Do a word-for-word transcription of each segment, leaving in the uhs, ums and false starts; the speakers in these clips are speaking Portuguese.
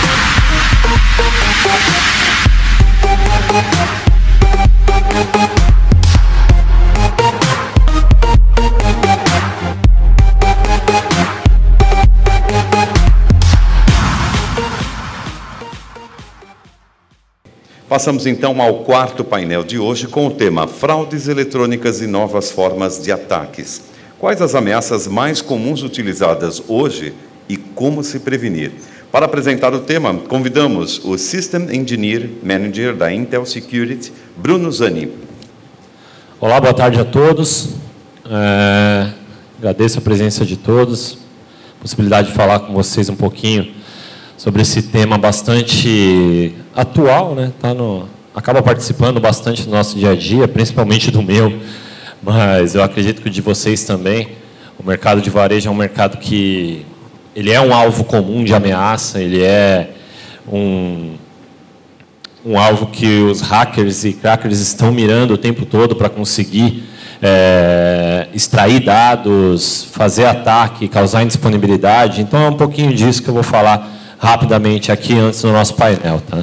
Passamos então ao quarto painel de hoje com o tema Fraudes eletrônicas e novas formas de ataques. Quais as ameaças mais comuns utilizadas hoje e como se prevenir? Para apresentar o tema, convidamos o System Engineer Manager da Intel Security, Bruno Zani. Olá, boa tarde a todos. É, agradeço a presença de todos, a possibilidade de falar com vocês um pouquinho sobre esse tema bastante atual, né? Tá no, acaba participando bastante do nosso dia a dia, principalmente do meu, mas eu acredito que o de vocês também. O mercado de varejo é um mercado que ele é um alvo comum de ameaça, ele é um, um alvo que os hackers e crackers estão mirando o tempo todo para conseguir é, extrair dados, fazer ataque, causar indisponibilidade. Então é um pouquinho disso que eu vou falar rapidamente aqui antes do nosso painel, tá?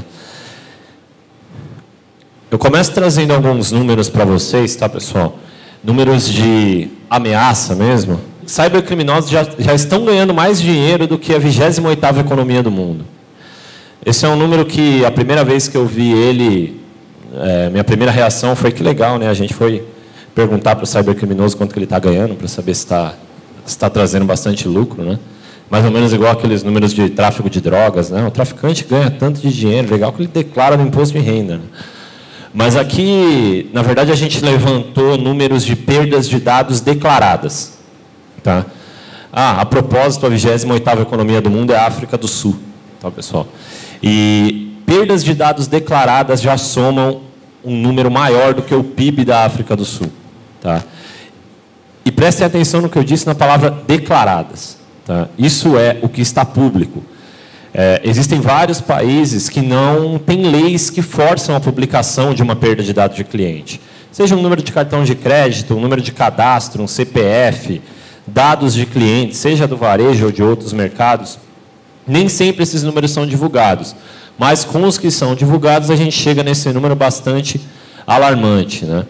Eu começo trazendo alguns números para vocês, tá, pessoal? Números de ameaça mesmo. Cybercriminosos já, já estão ganhando mais dinheiro do que a vigésima oitava economia do mundo. Esse é um número que, a primeira vez que eu vi ele, é, minha primeira reação foi que legal, né? A gente foi perguntar para o cybercriminoso quanto que ele está ganhando, para saber se está se tá trazendo bastante lucro, né? Mais ou menos igual aqueles números de tráfico de drogas, né? O traficante ganha tanto de dinheiro, legal que ele declara no imposto de renda, né? Mas aqui, na verdade, a gente levantou números de perdas de dados declaradas. Tá? Ah, a propósito, a vigésima oitava economia do mundo é a África do Sul. Tá, pessoal? E perdas de dados declaradas já somam um número maior do que o P I B da África do Sul. Tá? E prestem atenção no que eu disse na palavra declaradas. Tá? Isso é o que está público. É, existem vários países que não têm leis que forçam a publicação de uma perda de dados de cliente. Seja um número de cartão de crédito, um número de cadastro, um C P F, dados de cliente, seja do varejo ou de outros mercados. Nem sempre esses números são divulgados. Mas com os que são divulgados, a gente chega nesse número bastante alarmante, né?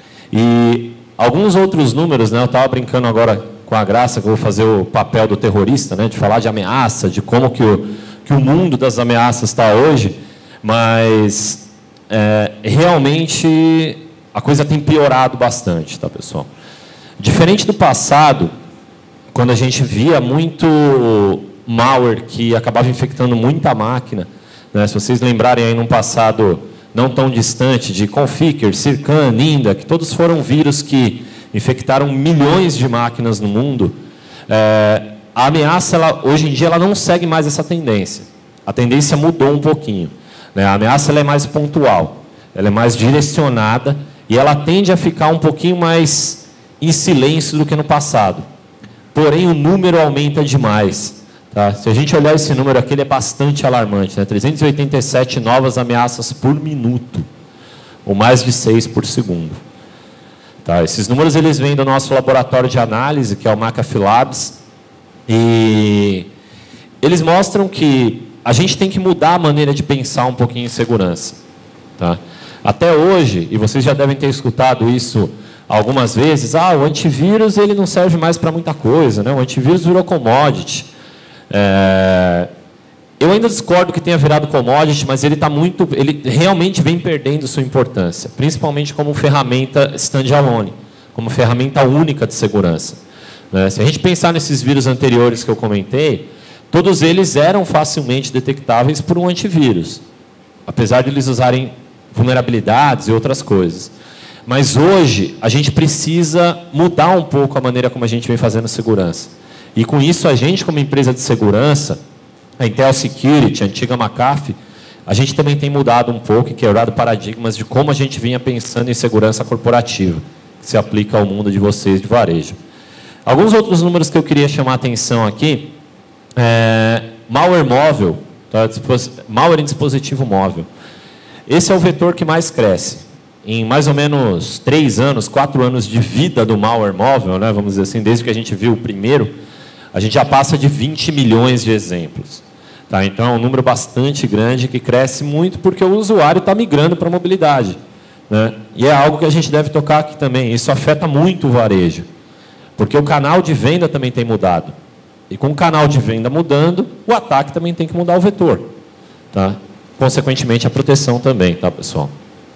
E alguns outros números, né? Eu estava brincando agora com a Graça, que eu vou fazer o papel do terrorista, né? De falar de ameaça, de como que o que o mundo das ameaças está hoje, mas é, realmente a coisa tem piorado bastante, tá, pessoal? Diferente do passado, quando a gente via muito malware que acabava infectando muita máquina, né? Se vocês lembrarem aí num passado não tão distante de Conficker, Sircan, Ninda, que todos foram vírus que infectaram milhões de máquinas no mundo, é, a ameaça, ela, hoje em dia, ela não segue mais essa tendência. A tendência mudou um pouquinho, né? A ameaça ela é mais pontual, ela é mais direcionada e ela tende a ficar um pouquinho mais em silêncio do que no passado. Porém, o número aumenta demais. Tá? Se a gente olhar esse número aqui, ele é bastante alarmante, né? trezentas e oitenta e sete novas ameaças por minuto, ou mais de seis por segundo. Tá? Esses números eles vêm do nosso laboratório de análise, que é o McAfee Labs, e eles mostram que a gente tem que mudar a maneira de pensar um pouquinho em segurança. Tá? Até hoje, e vocês já devem ter escutado isso algumas vezes, ah, o antivírus ele não serve mais para muita coisa, né? O antivírus virou commodity. É... Eu ainda discordo que tenha virado commodity, mas ele, tá muito, ele realmente vem perdendo sua importância, principalmente como ferramenta standalone, como ferramenta única de segurança. Se a gente pensar nesses vírus anteriores que eu comentei, todos eles eram facilmente detectáveis por um antivírus, apesar de eles usarem vulnerabilidades e outras coisas. Mas hoje, a gente precisa mudar um pouco a maneira como a gente vem fazendo segurança. E com isso, a gente, como empresa de segurança, a Intel Security, a antiga McAfee, a gente também tem mudado um pouco e quebrado paradigmas de como a gente vinha pensando em segurança corporativa, que se aplica ao mundo de vocês de varejo. Alguns outros números que eu queria chamar a atenção aqui, é, malware móvel, tá? Malware em dispositivo móvel. Esse é o vetor que mais cresce. Em mais ou menos três anos, quatro anos de vida do malware móvel, né, vamos dizer assim, desde que a gente viu o primeiro, a gente já passa de vinte milhões de exemplos. Tá? Então, é um número bastante grande que cresce muito porque o usuário está migrando para a mobilidade. Né? E é algo que a gente deve tocar aqui também. Isso afeta muito o varejo, porque o canal de venda também tem mudado. E com o canal de venda mudando, o ataque também tem que mudar o vetor. Tá? Consequentemente, a proteção também, tá, pessoal?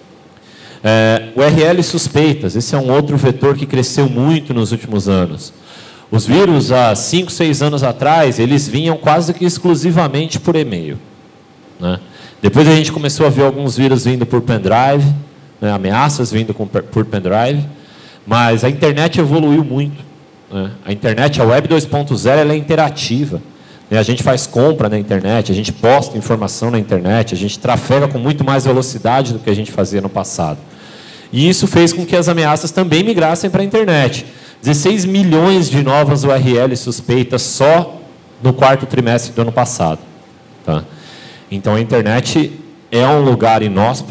É, o R L suspeitas, esse é um outro vetor que cresceu muito nos últimos anos. Os vírus, há cinco, seis anos atrás, eles vinham quase que exclusivamente por e-mail. Né? Depois a gente começou a ver alguns vírus vindo por pendrive, né? Ameaças vindo com, por pendrive, mas a internet evoluiu muito. Né? A internet, a web dois ponto zero, ela é interativa. Né? A gente faz compra na internet, a gente posta informação na internet, a gente trafega com muito mais velocidade do que a gente fazia no passado. E isso fez com que as ameaças também migrassem para a internet. dezesseis milhões de novas U R Ls suspeitas só no quarto trimestre do ano passado. Tá? Então, a internet é um lugar inóspito,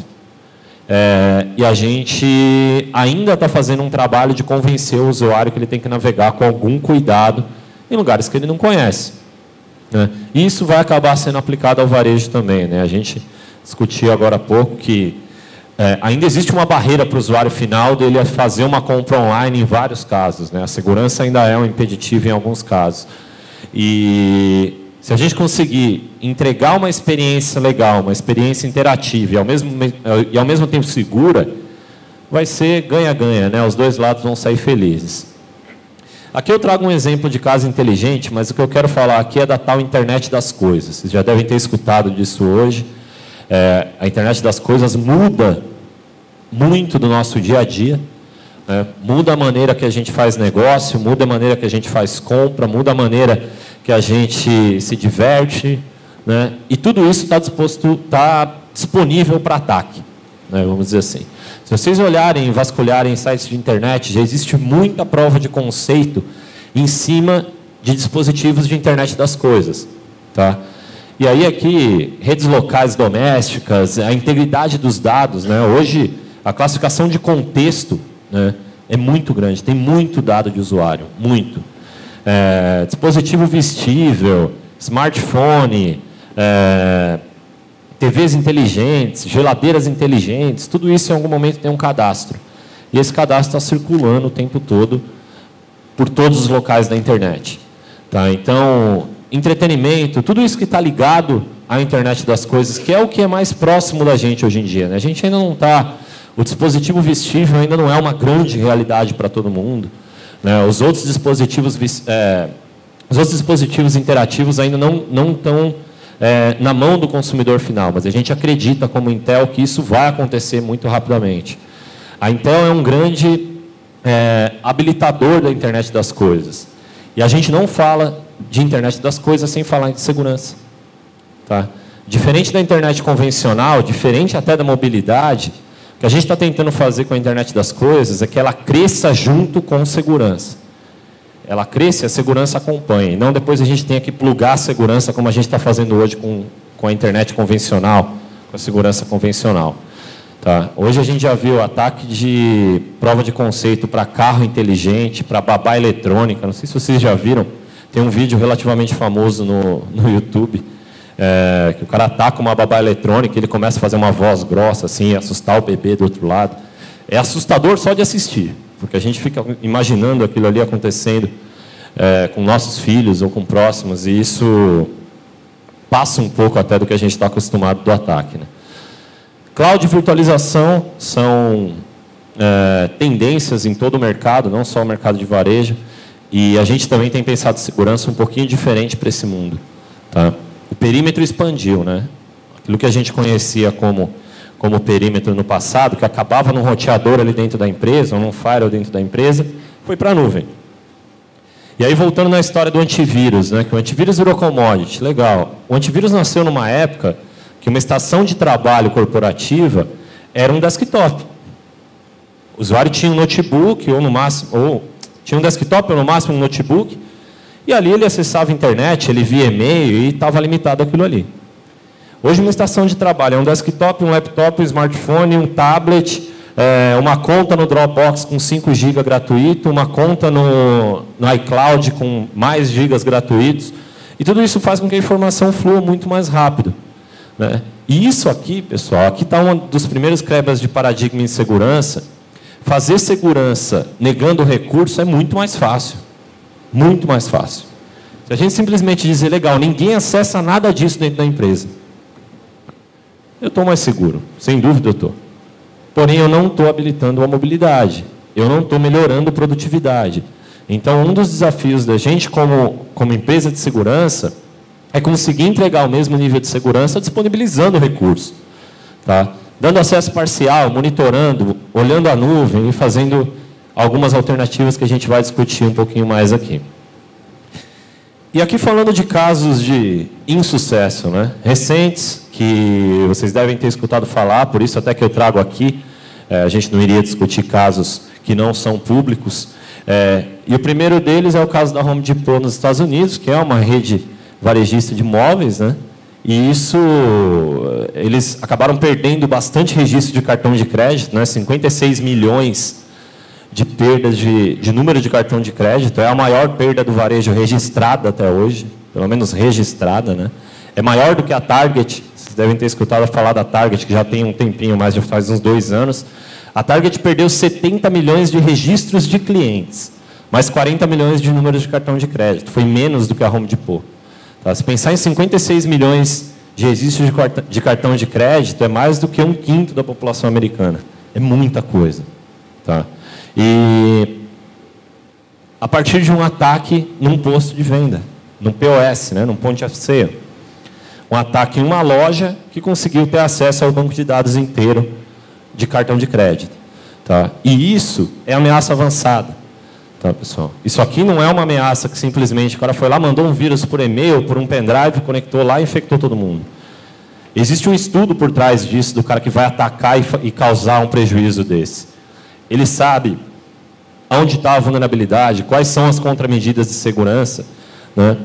é, e a gente ainda está fazendo um trabalho de convencer o usuário que ele tem que navegar com algum cuidado em lugares que ele não conhece. Né? E isso vai acabar sendo aplicado ao varejo também. Né? A gente discutiu agora há pouco que É, ainda existe uma barreira para o usuário final dele fazer uma compra online em vários casos. Né? A segurança ainda é um impeditivo em alguns casos. E se a gente conseguir entregar uma experiência legal, uma experiência interativa e ao mesmo, e ao mesmo tempo segura, vai ser ganha-ganha, né? Os dois lados vão sair felizes. Aqui eu trago um exemplo de casa inteligente, mas o que eu quero falar aqui é da tal internet das coisas. Vocês já devem ter escutado disso hoje. É, a internet das coisas muda muito do nosso dia a dia, né? Muda a maneira que a gente faz negócio, muda a maneira que a gente faz compra, muda a maneira que a gente se diverte, né? E tudo isso está disposto, está disponível para ataque, né? Vamos dizer assim. Se vocês olharem, vasculharem sites de internet, já existe muita prova de conceito em cima de dispositivos de internet das coisas, tá? E aí aqui, redes locais domésticas, a integridade dos dados, né? Hoje, a classificação de contexto, né, é muito grande, tem muito dado de usuário, muito. É, dispositivo vestível, smartphone, é, T Vs inteligentes, geladeiras inteligentes, tudo isso em algum momento tem um cadastro. E esse cadastro está circulando o tempo todo por todos os locais da internet. Tá? Então, entretenimento, tudo isso que está ligado à internet das coisas, que é o que é mais próximo da gente hoje em dia. Né? A gente ainda não está... O dispositivo vestível ainda não é uma grande realidade para todo mundo. Né? Os outros dispositivos, é, os outros dispositivos interativos ainda não, não estão é, na mão do consumidor final, mas a gente acredita, como Intel, que isso vai acontecer muito rapidamente. A Intel é um grande é, habilitador da internet das coisas. E a gente não fala de internet das coisas sem falar de segurança. Tá? Diferente da internet convencional, diferente até da mobilidade, o que a gente está tentando fazer com a internet das coisas é que ela cresça junto com segurança. Ela cresce e a segurança acompanha. Não depois a gente tenha que plugar a segurança como a gente está fazendo hoje com, com a internet convencional, com a segurança convencional. Tá? Hoje a gente já viu ataque de prova de conceito para carro inteligente, para babá eletrônica. Não sei se vocês já viram. Tem um vídeo relativamente famoso no, no YouTube, é, que o cara ataca uma babá eletrônica e ele começa a fazer uma voz grossa, assim, assustar o bebê do outro lado. É assustador só de assistir, porque a gente fica imaginando aquilo ali acontecendo é, com nossos filhos ou com próximos, e isso passa um pouco até do que a gente está acostumado do ataque. Né? Cloud e virtualização são é, tendências em todo o mercado, não só o mercado de varejo, e a gente também tem pensado segurança um pouquinho diferente para esse mundo. Tá? O perímetro expandiu, né? Aquilo que a gente conhecia como, como perímetro no passado, que acabava num roteador ali dentro da empresa, ou num firewall dentro da empresa, foi para a nuvem. E aí, voltando na história do antivírus, né? Que o antivírus virou commodity, legal. O antivírus nasceu numa época que uma estação de trabalho corporativa era um desktop. O usuário tinha um notebook, ou no máximo... Ou, tinha um desktop, ou no máximo um notebook, e ali ele acessava a internet, ele via e-mail e estava limitado aquilo ali. Hoje, uma estação de trabalho é um desktop, um laptop, um smartphone, um tablet, é, uma conta no Dropbox com cinco gigas gratuito, uma conta no, no iCloud com mais gigas gratuitos, E tudo isso faz com que a informação flua muito mais rápido, né? E isso aqui, pessoal, aqui está um dos primeiros quebras de paradigma em segurança. Fazer segurança negando o recurso é muito mais fácil. Muito mais fácil. Se a gente simplesmente dizer, legal, ninguém acessa nada disso dentro da empresa, eu estou mais seguro, sem dúvida eu estou. Porém, eu não estou habilitando a mobilidade, eu não estou melhorando a produtividade. Então, um dos desafios da gente como, como empresa de segurança é conseguir entregar o mesmo nível de segurança disponibilizando o recurso, tá? Dando acesso parcial, monitorando, olhando a nuvem e fazendo algumas alternativas que a gente vai discutir um pouquinho mais aqui. E aqui falando de casos de insucesso, né? Recentes, que vocês devem ter escutado falar, por isso até que eu trago aqui, é, a gente não iria discutir casos que não são públicos. É, e o primeiro deles é o caso da Home Depot nos Estados Unidos, que é uma rede varejista de móveis, né? E isso, eles acabaram perdendo bastante registro de cartão de crédito, né? cinquenta e seis milhões de perdas de, de número de cartão de crédito, é a maior perda do varejo registrada até hoje, pelo menos registrada, né? É maior do que a Target, vocês devem ter escutado falar da Target, que já tem um tempinho, mais já faz uns dois anos. A Target perdeu setenta milhões de registros de clientes, mais quarenta milhões de números de cartão de crédito, foi menos do que a Home Depot. Tá? Se pensar em cinquenta e seis milhões de registros de cartão de crédito, é mais do que um quinto da população americana. É muita coisa. Tá? E a partir de um ataque num posto de venda, num P O S, né, num point of sale. Um ataque em uma loja que conseguiu ter acesso ao banco de dados inteiro de cartão de crédito. Tá? E isso é ameaça avançada. Tá, pessoal? Isso aqui não é uma ameaça que simplesmente o cara foi lá, mandou um vírus por e-mail, por um pendrive, conectou lá e infectou todo mundo. Existe um estudo por trás disso, do cara que vai atacar e, e causar um prejuízo desse. Ele sabe onde está a vulnerabilidade, quais são as contramedidas de segurança, né?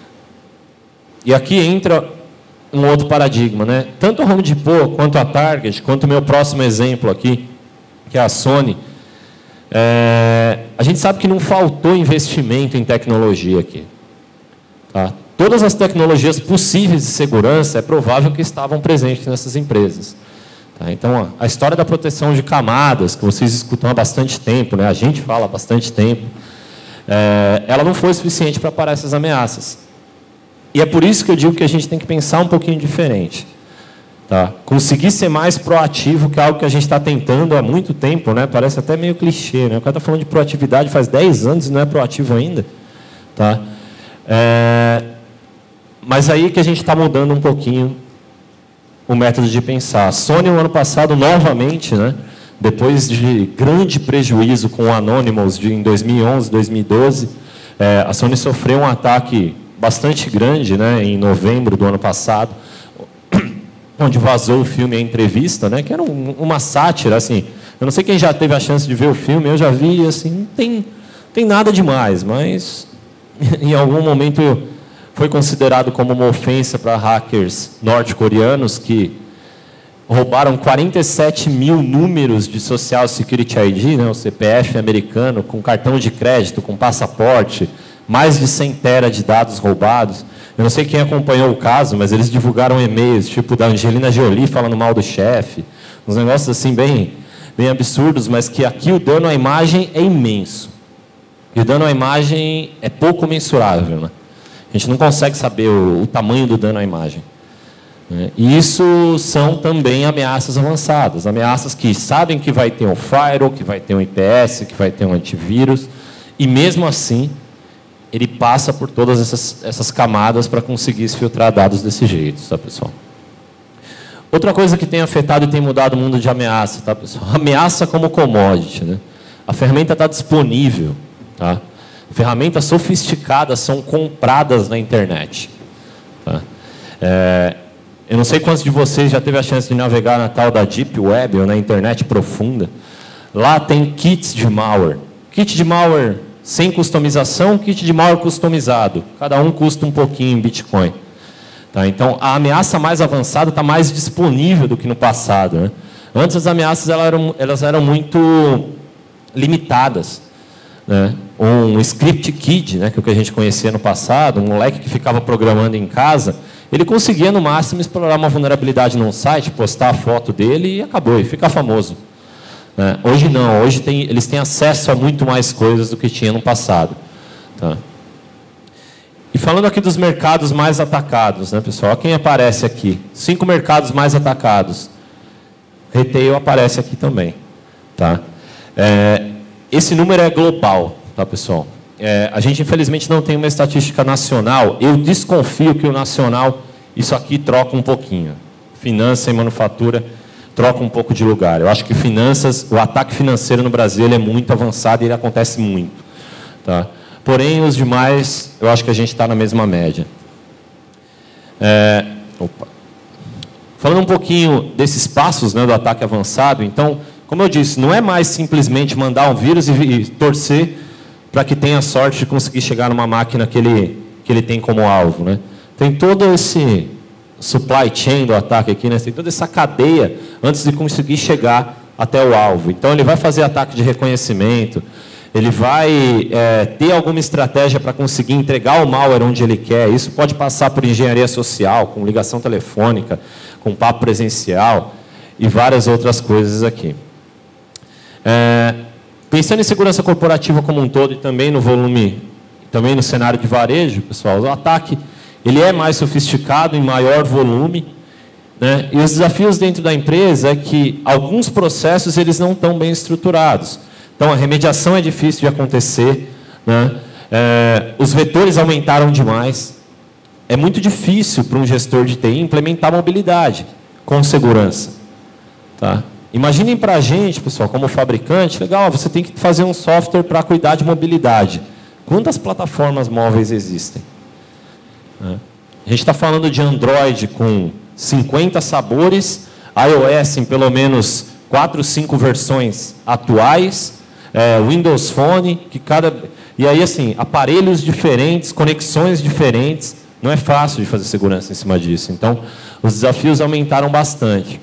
E aqui entra um outro paradigma, né? Tanto a Home Depot, quanto a Target, quanto o meu próximo exemplo aqui, que é a Sony, é, a gente sabe que não faltou investimento em tecnologia aqui. Tá? Todas as tecnologias possíveis de segurança é provável que estavam presentes nessas empresas. Tá? Então, a história da proteção de camadas, que vocês escutam há bastante tempo, né? A gente fala há bastante tempo, é, ela não foi suficiente para parar essas ameaças. E é por isso que eu digo que a gente tem que pensar um pouquinho diferente. Tá? Conseguir ser mais proativo, que é algo que a gente está tentando há muito tempo, né? Parece até meio clichê, né? O cara está falando de proatividade faz dez anos e não é proativo ainda. Tá? É... Mas aí que a gente está mudando um pouquinho o método de pensar. A Sony, no ano passado, novamente, né? Depois de grande prejuízo com o Anonymous de, em dois mil e onze, dois mil e doze, é, a Sony sofreu um ataque bastante grande, né? Em novembro do ano passado, onde vazou o filme A Entrevista, né, que era um, uma sátira, assim. Eu não sei quem já teve a chance de ver o filme, eu já vi, assim, não tem, tem nada demais, mas em algum momento foi considerado como uma ofensa para hackers norte-coreanos que roubaram quarenta e sete mil números de Social Security I D, né, o C P F americano, com cartão de crédito, com passaporte, mais de cem tera de dados roubados. Eu não sei quem acompanhou o caso, mas eles divulgaram e-mails, tipo da Angelina Jolie falando mal do chefe, uns negócios assim bem, bem absurdos, mas que aqui o dano à imagem é imenso. E o dano à imagem é pouco mensurável, né? A gente não consegue saber o, o tamanho do dano à imagem. Né? E isso são também ameaças avançadas, ameaças que sabem que vai ter um firewall, que vai ter um I P S, que vai ter um antivírus, e mesmo assim ele passa por todas essas, essas camadas para conseguir filtrar dados desse jeito, tá, pessoal? Outra coisa que tem afetado e tem mudado o mundo de ameaça, tá, pessoal? Ameaça como commodity, né? A ferramenta está disponível, tá? Ferramentas sofisticadas são compradas na internet, tá? É, eu não sei quantos de vocês já teve a chance de navegar na tal da Deep Web, ou na internet profunda. Lá tem kits de malware. Kit de malware sem customização, kit de malware customizado. Cada um custa um pouquinho em Bitcoin. Tá? Então, a ameaça mais avançada está mais disponível do que no passado, né? Antes, as ameaças elas eram, elas eram muito limitadas, né? um script kid, né, que é o que a gente conhecia no passado, um moleque que ficava programando em casa, ele conseguia, no máximo, explorar uma vulnerabilidade num site, postar a foto dele e acabou, e ficar famoso. Né? Hoje não, hoje tem, eles têm acesso a muito mais coisas do que tinha no passado. Tá? E falando aqui dos mercados mais atacados, né, pessoal? Quem aparece aqui? Cinco mercados mais atacados. Retail aparece aqui também. Tá? É, esse número é global, tá, pessoal? É, a gente, infelizmente, não tem uma estatística nacional. Eu desconfio que o nacional, isso aqui troca um pouquinho. Finança e manufatura troca um pouco de lugar. Eu acho que finanças, o ataque financeiro no Brasil ele é muito avançado e ele acontece muito. Tá? Porém, os demais, eu acho que a gente está na mesma média. É, opa. Falando um pouquinho desses passos, né, do ataque avançado, então, como eu disse, não é mais simplesmente mandar um vírus e, e torcer para que tenha sorte de conseguir chegar numa máquina que ele, que ele tem como alvo. Né? Tem todo esse supply chain do ataque aqui, né? Tem toda essa cadeia antes de conseguir chegar até o alvo. Então, ele vai fazer ataque de reconhecimento, ele vai é, ter alguma estratégia para conseguir entregar o malware onde ele quer. Isso pode passar por engenharia social, com ligação telefônica, com papo presencial e várias outras coisas aqui. É, pensando em segurança corporativa como um todo e também no volume, também no cenário de varejo, pessoal, o ataque ele é mais sofisticado, em maior volume, né? E os desafios dentro da empresa é que alguns processos eles não estão bem estruturados. Então, a remediação é difícil de acontecer, né? É, os vetores aumentaram demais. É muito difícil para um gestor de T I implementar mobilidade com segurança. Tá? Imaginem para a gente, pessoal, como fabricante, legal, você tem que fazer um software para cuidar de mobilidade. Quantas plataformas móveis existem? A gente está falando de Android com cinquenta sabores, iOS em pelo menos quatro, cinco versões atuais, é, Windows Phone, que cada... E aí, assim, aparelhos diferentes, conexões diferentes, não é fácil de fazer segurança em cima disso. Então, os desafios aumentaram bastante.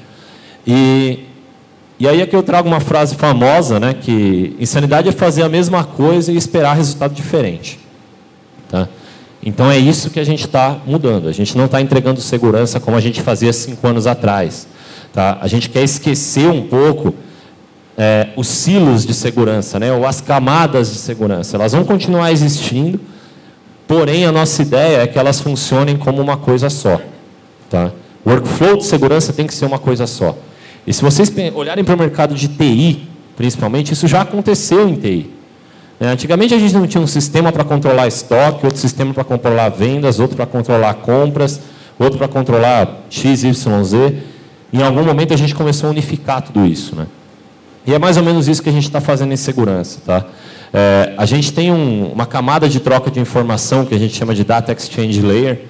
E, e aí aqui eu trago uma frase famosa, né, que insanidade é fazer a mesma coisa e esperar resultado diferente. Tá? Então, é isso que a gente está mudando. A gente não está entregando segurança como a gente fazia cinco anos atrás. Tá? A gente quer esquecer um pouco é, os silos de segurança, né? Ou as camadas de segurança. Elas vão continuar existindo, porém, a nossa ideia é que elas funcionem como uma coisa só. Tá? O workflow de segurança tem que ser uma coisa só. E se vocês olharem para o mercado de T I, principalmente, isso já aconteceu em T I. Antigamente a gente não tinha um sistema para controlar estoque, outro sistema para controlar vendas, outro para controlar compras, outro para controlar X, Y, Z. Em algum momento a gente começou a unificar tudo isso. Né? E é mais ou menos isso que a gente está fazendo em segurança. Tá? É, a gente tem um, uma camada de troca de informação que a gente chama de Data Exchange Layer,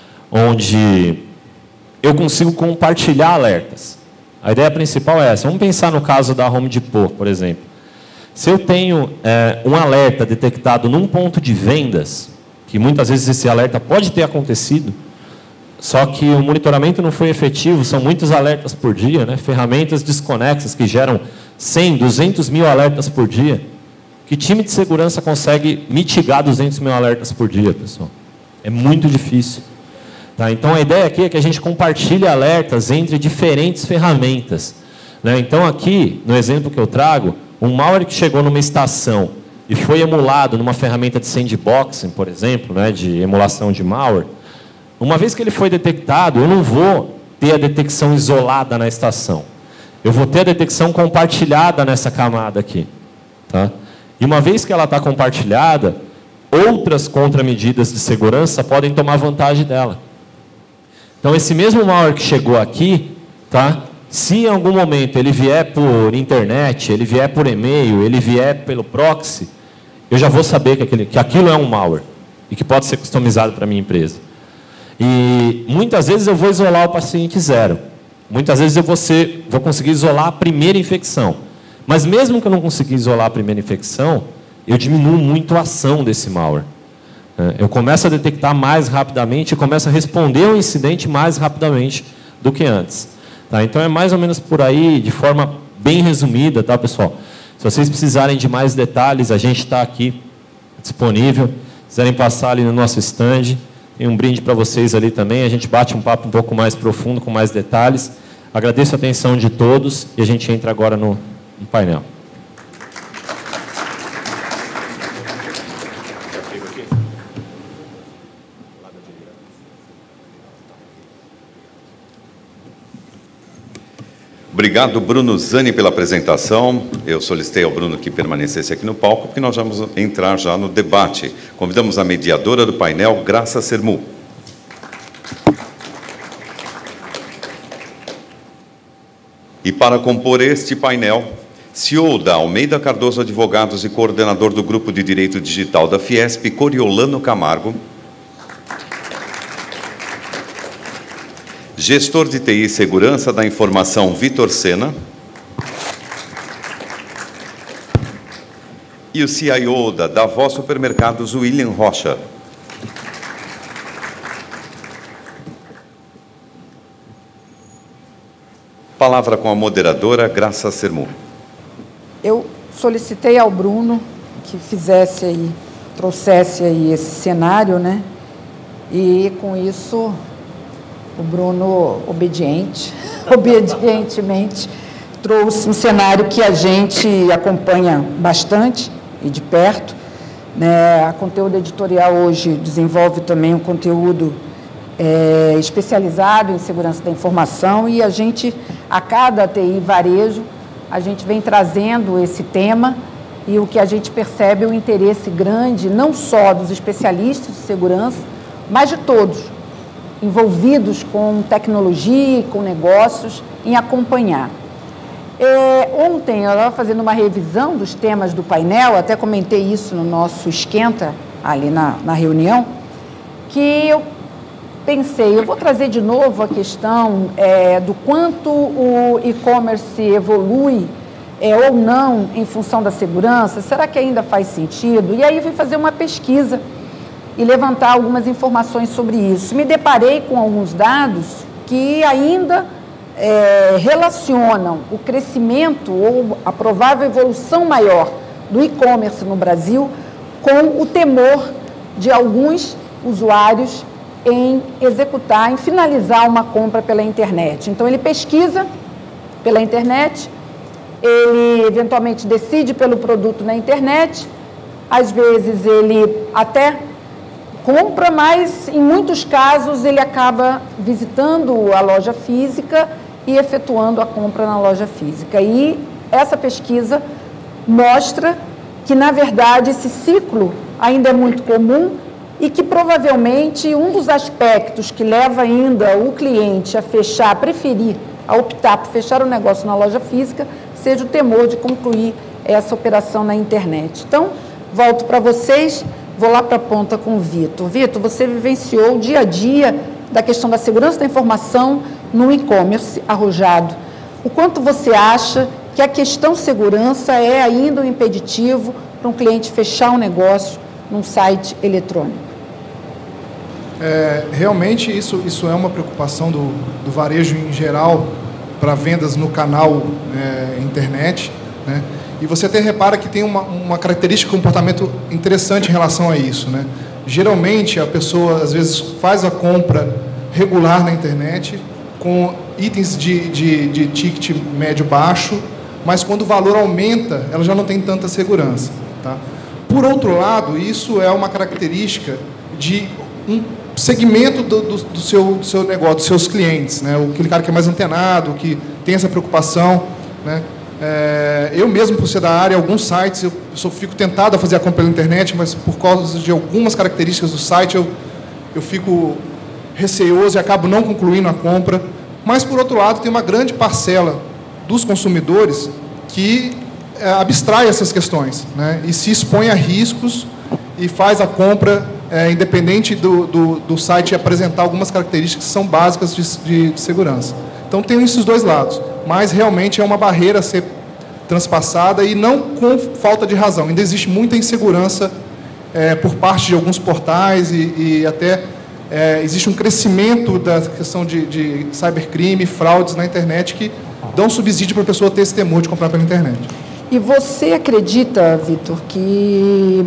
onde eu consigo compartilhar alertas. A ideia principal é essa. Vamos pensar no caso da Home Depot, por exemplo. Se eu tenho é, um alerta detectado num ponto de vendas, que muitas vezes esse alerta pode ter acontecido, só que o monitoramento não foi efetivo, são muitos alertas por dia, né? Ferramentas desconexas que geram cem, duzentos mil alertas por dia. Que time de segurança consegue mitigar duzentos mil alertas por dia, pessoal? É muito difícil. Tá? Então, a ideia aqui é que a gente compartilhe alertas entre diferentes ferramentas. Né? Então, aqui, no exemplo que eu trago, um malware que chegou numa estação e foi emulado numa ferramenta de sandboxing, por exemplo, né, de emulação de malware, uma vez que ele foi detectado, eu não vou ter a detecção isolada na estação. Eu vou ter a detecção compartilhada nessa camada aqui. Tá? E uma vez que ela está compartilhada, outras contramedidas de segurança podem tomar vantagem dela. Então, esse mesmo malware que chegou aqui, tá? Se em algum momento ele vier por internet, ele vier por e-mail, ele vier pelo proxy, eu já vou saber que, aquele, que aquilo é um malware e que pode ser customizado para a minha empresa. E muitas vezes eu vou isolar o paciente zero. Muitas vezes eu vou, ser, vou conseguir isolar a primeira infecção. Mas mesmo que eu não conseguir isolar a primeira infecção, eu diminuo muito a ação desse malware. Eu começo a detectar mais rapidamente e começo a responder ao incidente mais rapidamente do que antes. Tá? Então, é mais ou menos por aí, de forma bem resumida, tá, pessoal? Se vocês precisarem de mais detalhes, a gente está aqui disponível. Se quiserem passar ali no nosso stand, tem um brinde para vocês ali também. A gente bate um papo um pouco mais profundo, com mais detalhes. Agradeço a atenção de todos e a gente entra agora no, no painel. Obrigado, Bruno Zani, pela apresentação. Eu solicitei ao Bruno que permanecesse aqui no palco, porque nós vamos entrar já no debate. Convidamos a mediadora do painel, Graça Sermu. E para compor este painel, C E O da Almeida Cardoso Advogados e coordenador do Grupo de Direito Digital da Fiesp, Coriolano Camargo. Gestor de T I e Segurança da Informação, Vitor Sena. E o C I O da Davos Supermercados, William Rocha. Palavra com a moderadora, Graça Sermu. Eu solicitei ao Bruno que fizesse aí, trouxesse aí esse cenário, né? E com isso o Bruno, obediente, obedientemente, trouxe um cenário que a gente acompanha bastante e de perto, né? A Conteúdo Editorial hoje desenvolve também um conteúdo é, especializado em segurança da informação e a gente, a cada T I varejo, a gente vem trazendo esse tema e o que a gente percebe é o interesse grande, não só dos especialistas de segurança, mas de todos, envolvidos com tecnologia e com negócios, em acompanhar. É, ontem, eu estava fazendo uma revisão dos temas do painel, até comentei isso no nosso esquenta, ali na, na reunião, que eu pensei, eu vou trazer de novo a questão é, do quanto o e-commerce evolui é, ou não em função da segurança, será que ainda faz sentido? E aí fui fazer uma pesquisa e levantar algumas informações sobre isso. Me deparei com alguns dados que ainda é, relacionam o crescimento ou a provável evolução maior do e-commerce no Brasil com o temor de alguns usuários em executar, em finalizar uma compra pela internet. Então, ele pesquisa pela internet, ele eventualmente decide pelo produto na internet, às vezes ele até compra, mas em muitos casos ele acaba visitando a loja física e efetuando a compra na loja física. E essa pesquisa mostra que, na verdade, esse ciclo ainda é muito comum e que provavelmente um dos aspectos que leva ainda o cliente a fechar, a preferir, a optar por fechar o negócio na loja física, seja o temor de concluir essa operação na internet. Então, volto para vocês. Vou lá para a ponta com o Vitor. Vitor, você vivenciou o dia a dia da questão da segurança da informação no e-commerce arrojado. O quanto você acha que a questão segurança é ainda um impeditivo para um cliente fechar um negócio num site eletrônico? É, realmente isso, isso é uma preocupação do, do varejo em geral para vendas no canal é, internet, né? E você até repara que tem uma, uma característica de comportamento interessante em relação a isso, né? Geralmente, a pessoa, às vezes, faz a compra regular na internet com itens de, de, de ticket médio-baixo, mas quando o valor aumenta, ela já não tem tanta segurança, tá? Por outro lado, isso é uma característica de um segmento do, do, do, seu, do seu negócio, dos seus clientes, né? Aquele cara que é mais antenado, que tem essa preocupação, né? É, eu mesmo, por ser da área, alguns sites, eu, eu só fico tentado a fazer a compra pela internet, mas por causa de algumas características do site, eu, eu fico receoso e acabo não concluindo a compra. Mas, por outro lado, tem uma grande parcela dos consumidores que é, abstrai essas questões, né? E se expõe a riscos e faz a compra, é, independente do, do, do site apresentar algumas características que são básicas de, de, de segurança. Então, tem esses dois lados, mas realmente é uma barreira a ser transpassada e não com falta de razão. Ainda existe muita insegurança é, por parte de alguns portais e, e até é, existe um crescimento da questão de, de cybercrime, fraudes na internet que dão subsídio para a pessoa ter esse temor de comprar pela internet. E você acredita, Vitor, que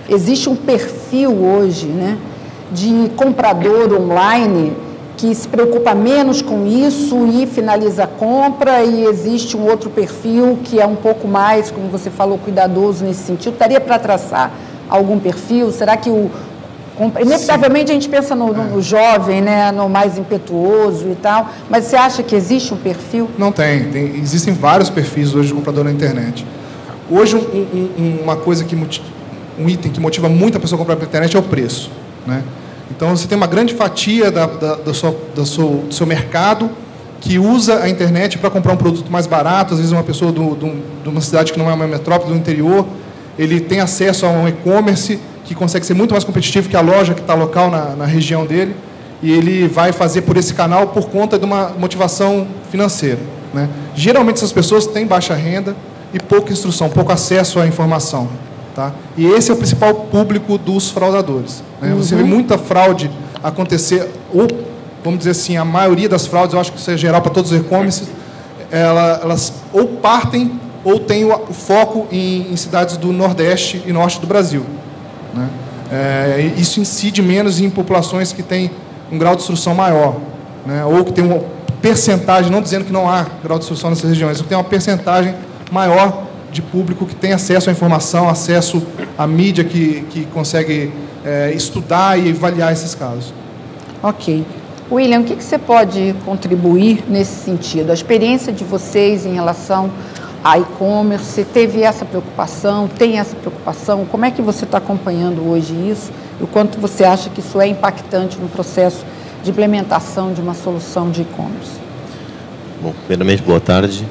Existe um perfil hoje, né, de comprador online que se preocupa menos com isso e finaliza a compra, e existe um outro perfil que é um pouco mais, como você falou, cuidadoso nesse sentido. Daria para traçar algum perfil? Será que o... Inevitavelmente a gente pensa no, no, no jovem, né, no mais impetuoso e tal, mas você acha que existe um perfil? Não tem, tem existem vários perfis hoje de comprador na internet. Hoje, um, um, uma coisa que... um item que motiva muito a pessoa a comprar pela internet é o preço, né? Então, você tem uma grande fatia da, da, da sua, da sua, do seu mercado que usa a internet para comprar um produto mais barato. Às vezes, uma pessoa do, do, de uma cidade que não é uma metrópole, do interior, ele tem acesso a um e-commerce que consegue ser muito mais competitivo que a loja que está local na, na região dele, e ele vai fazer por esse canal por conta de uma motivação financeira, né? Geralmente, essas pessoas têm baixa renda e pouca instrução, pouco acesso à informação. Tá? E esse é o principal público dos fraudadores, né? Uhum. Você vê muita fraude acontecer, ou, vamos dizer assim, a maioria das fraudes, eu acho que isso é geral para todos os e-commerces, ela, elas ou partem ou têm o, o foco em, em cidades do Nordeste e Norte do Brasil, né? É, isso incide menos em populações que têm um grau de instrução maior, né? Ou que tem uma percentagem, não dizendo que não há grau de instrução nessas regiões, mas que tem uma percentagem maior de público que tem acesso à informação, acesso à mídia que, que consegue é, estudar e avaliar esses casos. Ok. William, o que, que você pode contribuir nesse sentido? A experiência de vocês em relação a e-commerce, teve essa preocupação, tem essa preocupação? Como é que você está acompanhando hoje isso? E o quanto você acha que isso é impactante no processo de implementação de uma solução de e-commerce? Bom, primeiramente, boa tarde.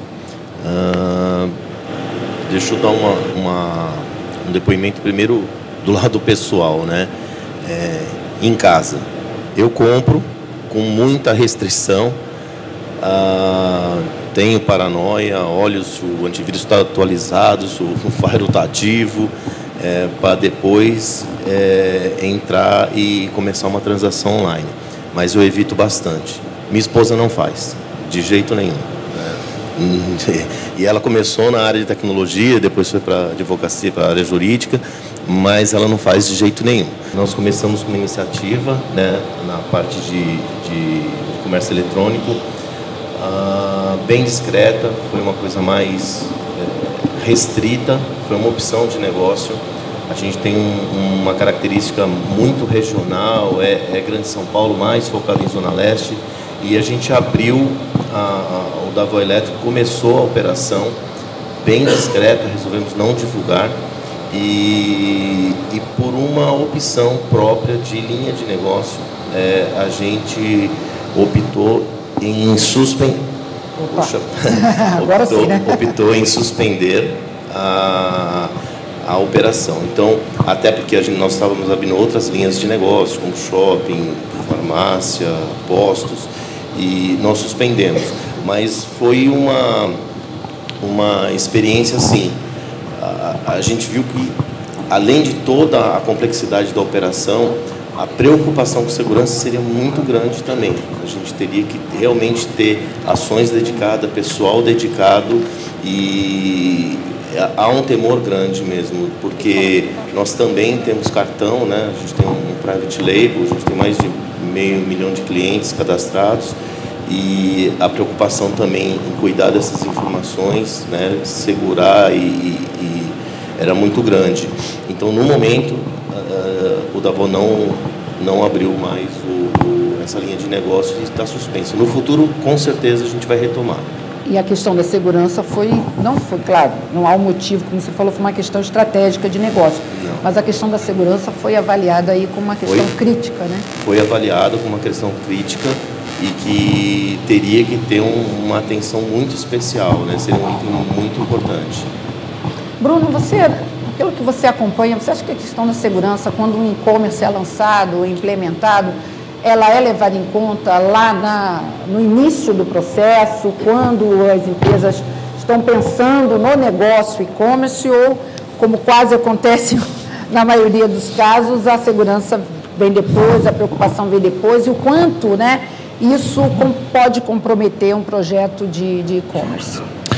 Uh... Deixa eu dar uma, uma, um depoimento primeiro do lado pessoal, né? É, em casa, eu compro com muita restrição, ah, tenho paranoia, olho se o antivírus está atualizado, se o firewall está ativo, é, para depois é, entrar e começar uma transação online. Mas eu evito bastante. Minha esposa não faz, de jeito nenhum. E ela começou na área de tecnologia, depois foi para advocacia, para a área jurídica, mas ela não faz de jeito nenhum. Nós começamos com uma iniciativa, né, na parte de, de comércio eletrônico, uh, bem discreta, foi uma coisa mais é, restrita, foi uma opção de negócio. A gente tem um, uma característica muito regional, é, é Grande São Paulo, mais focado em Zona Leste, e a gente abriu, a, a, o Davao Elétrico começou a operação bem discreta, resolvemos não divulgar, e, e por uma opção própria de linha de negócio, é, a gente optou em suspender, Agora optou, sim, né? optou em suspender a, a operação. Então, até porque a gente, nós estávamos abrindo outras linhas de negócio, como shopping, farmácia, postos, e nós suspendemos. Mas foi uma, uma experiência assim, a, a gente viu que, além de toda a complexidade da operação, a preocupação com segurança seria muito grande também. A gente teria que realmente ter ações dedicadas, pessoal dedicado, e há um temor grande mesmo, porque nós também temos cartão, né? A gente tem um private label, a gente tem mais de meio milhão de clientes cadastrados, e a preocupação também em cuidar dessas informações, né? Segurar, e, e era muito grande. Então, no momento, uh, o Davao não, não abriu mais o, o, essa linha de negócio e está suspenso. No futuro, com certeza, a gente vai retomar. E a questão da segurança foi, não foi, claro, não há um motivo, como você falou, foi uma questão estratégica de negócio. Não. Mas a questão da segurança foi avaliada aí como uma questão foi, crítica, né? Foi avaliada como uma questão crítica e que teria que ter um, uma atenção muito especial, né? Seria um item muito importante. Bruno, você, pelo que você acompanha, você acha que a questão da segurança, quando um e-commerce é lançado, implementado, ela é levada em conta lá na, no início do processo, quando as empresas estão pensando no negócio e-commerce, ou, como quase acontece na maioria dos casos, a segurança vem depois, a preocupação vem depois, e o quanto, né, isso pode comprometer um projeto de, de e-commerce?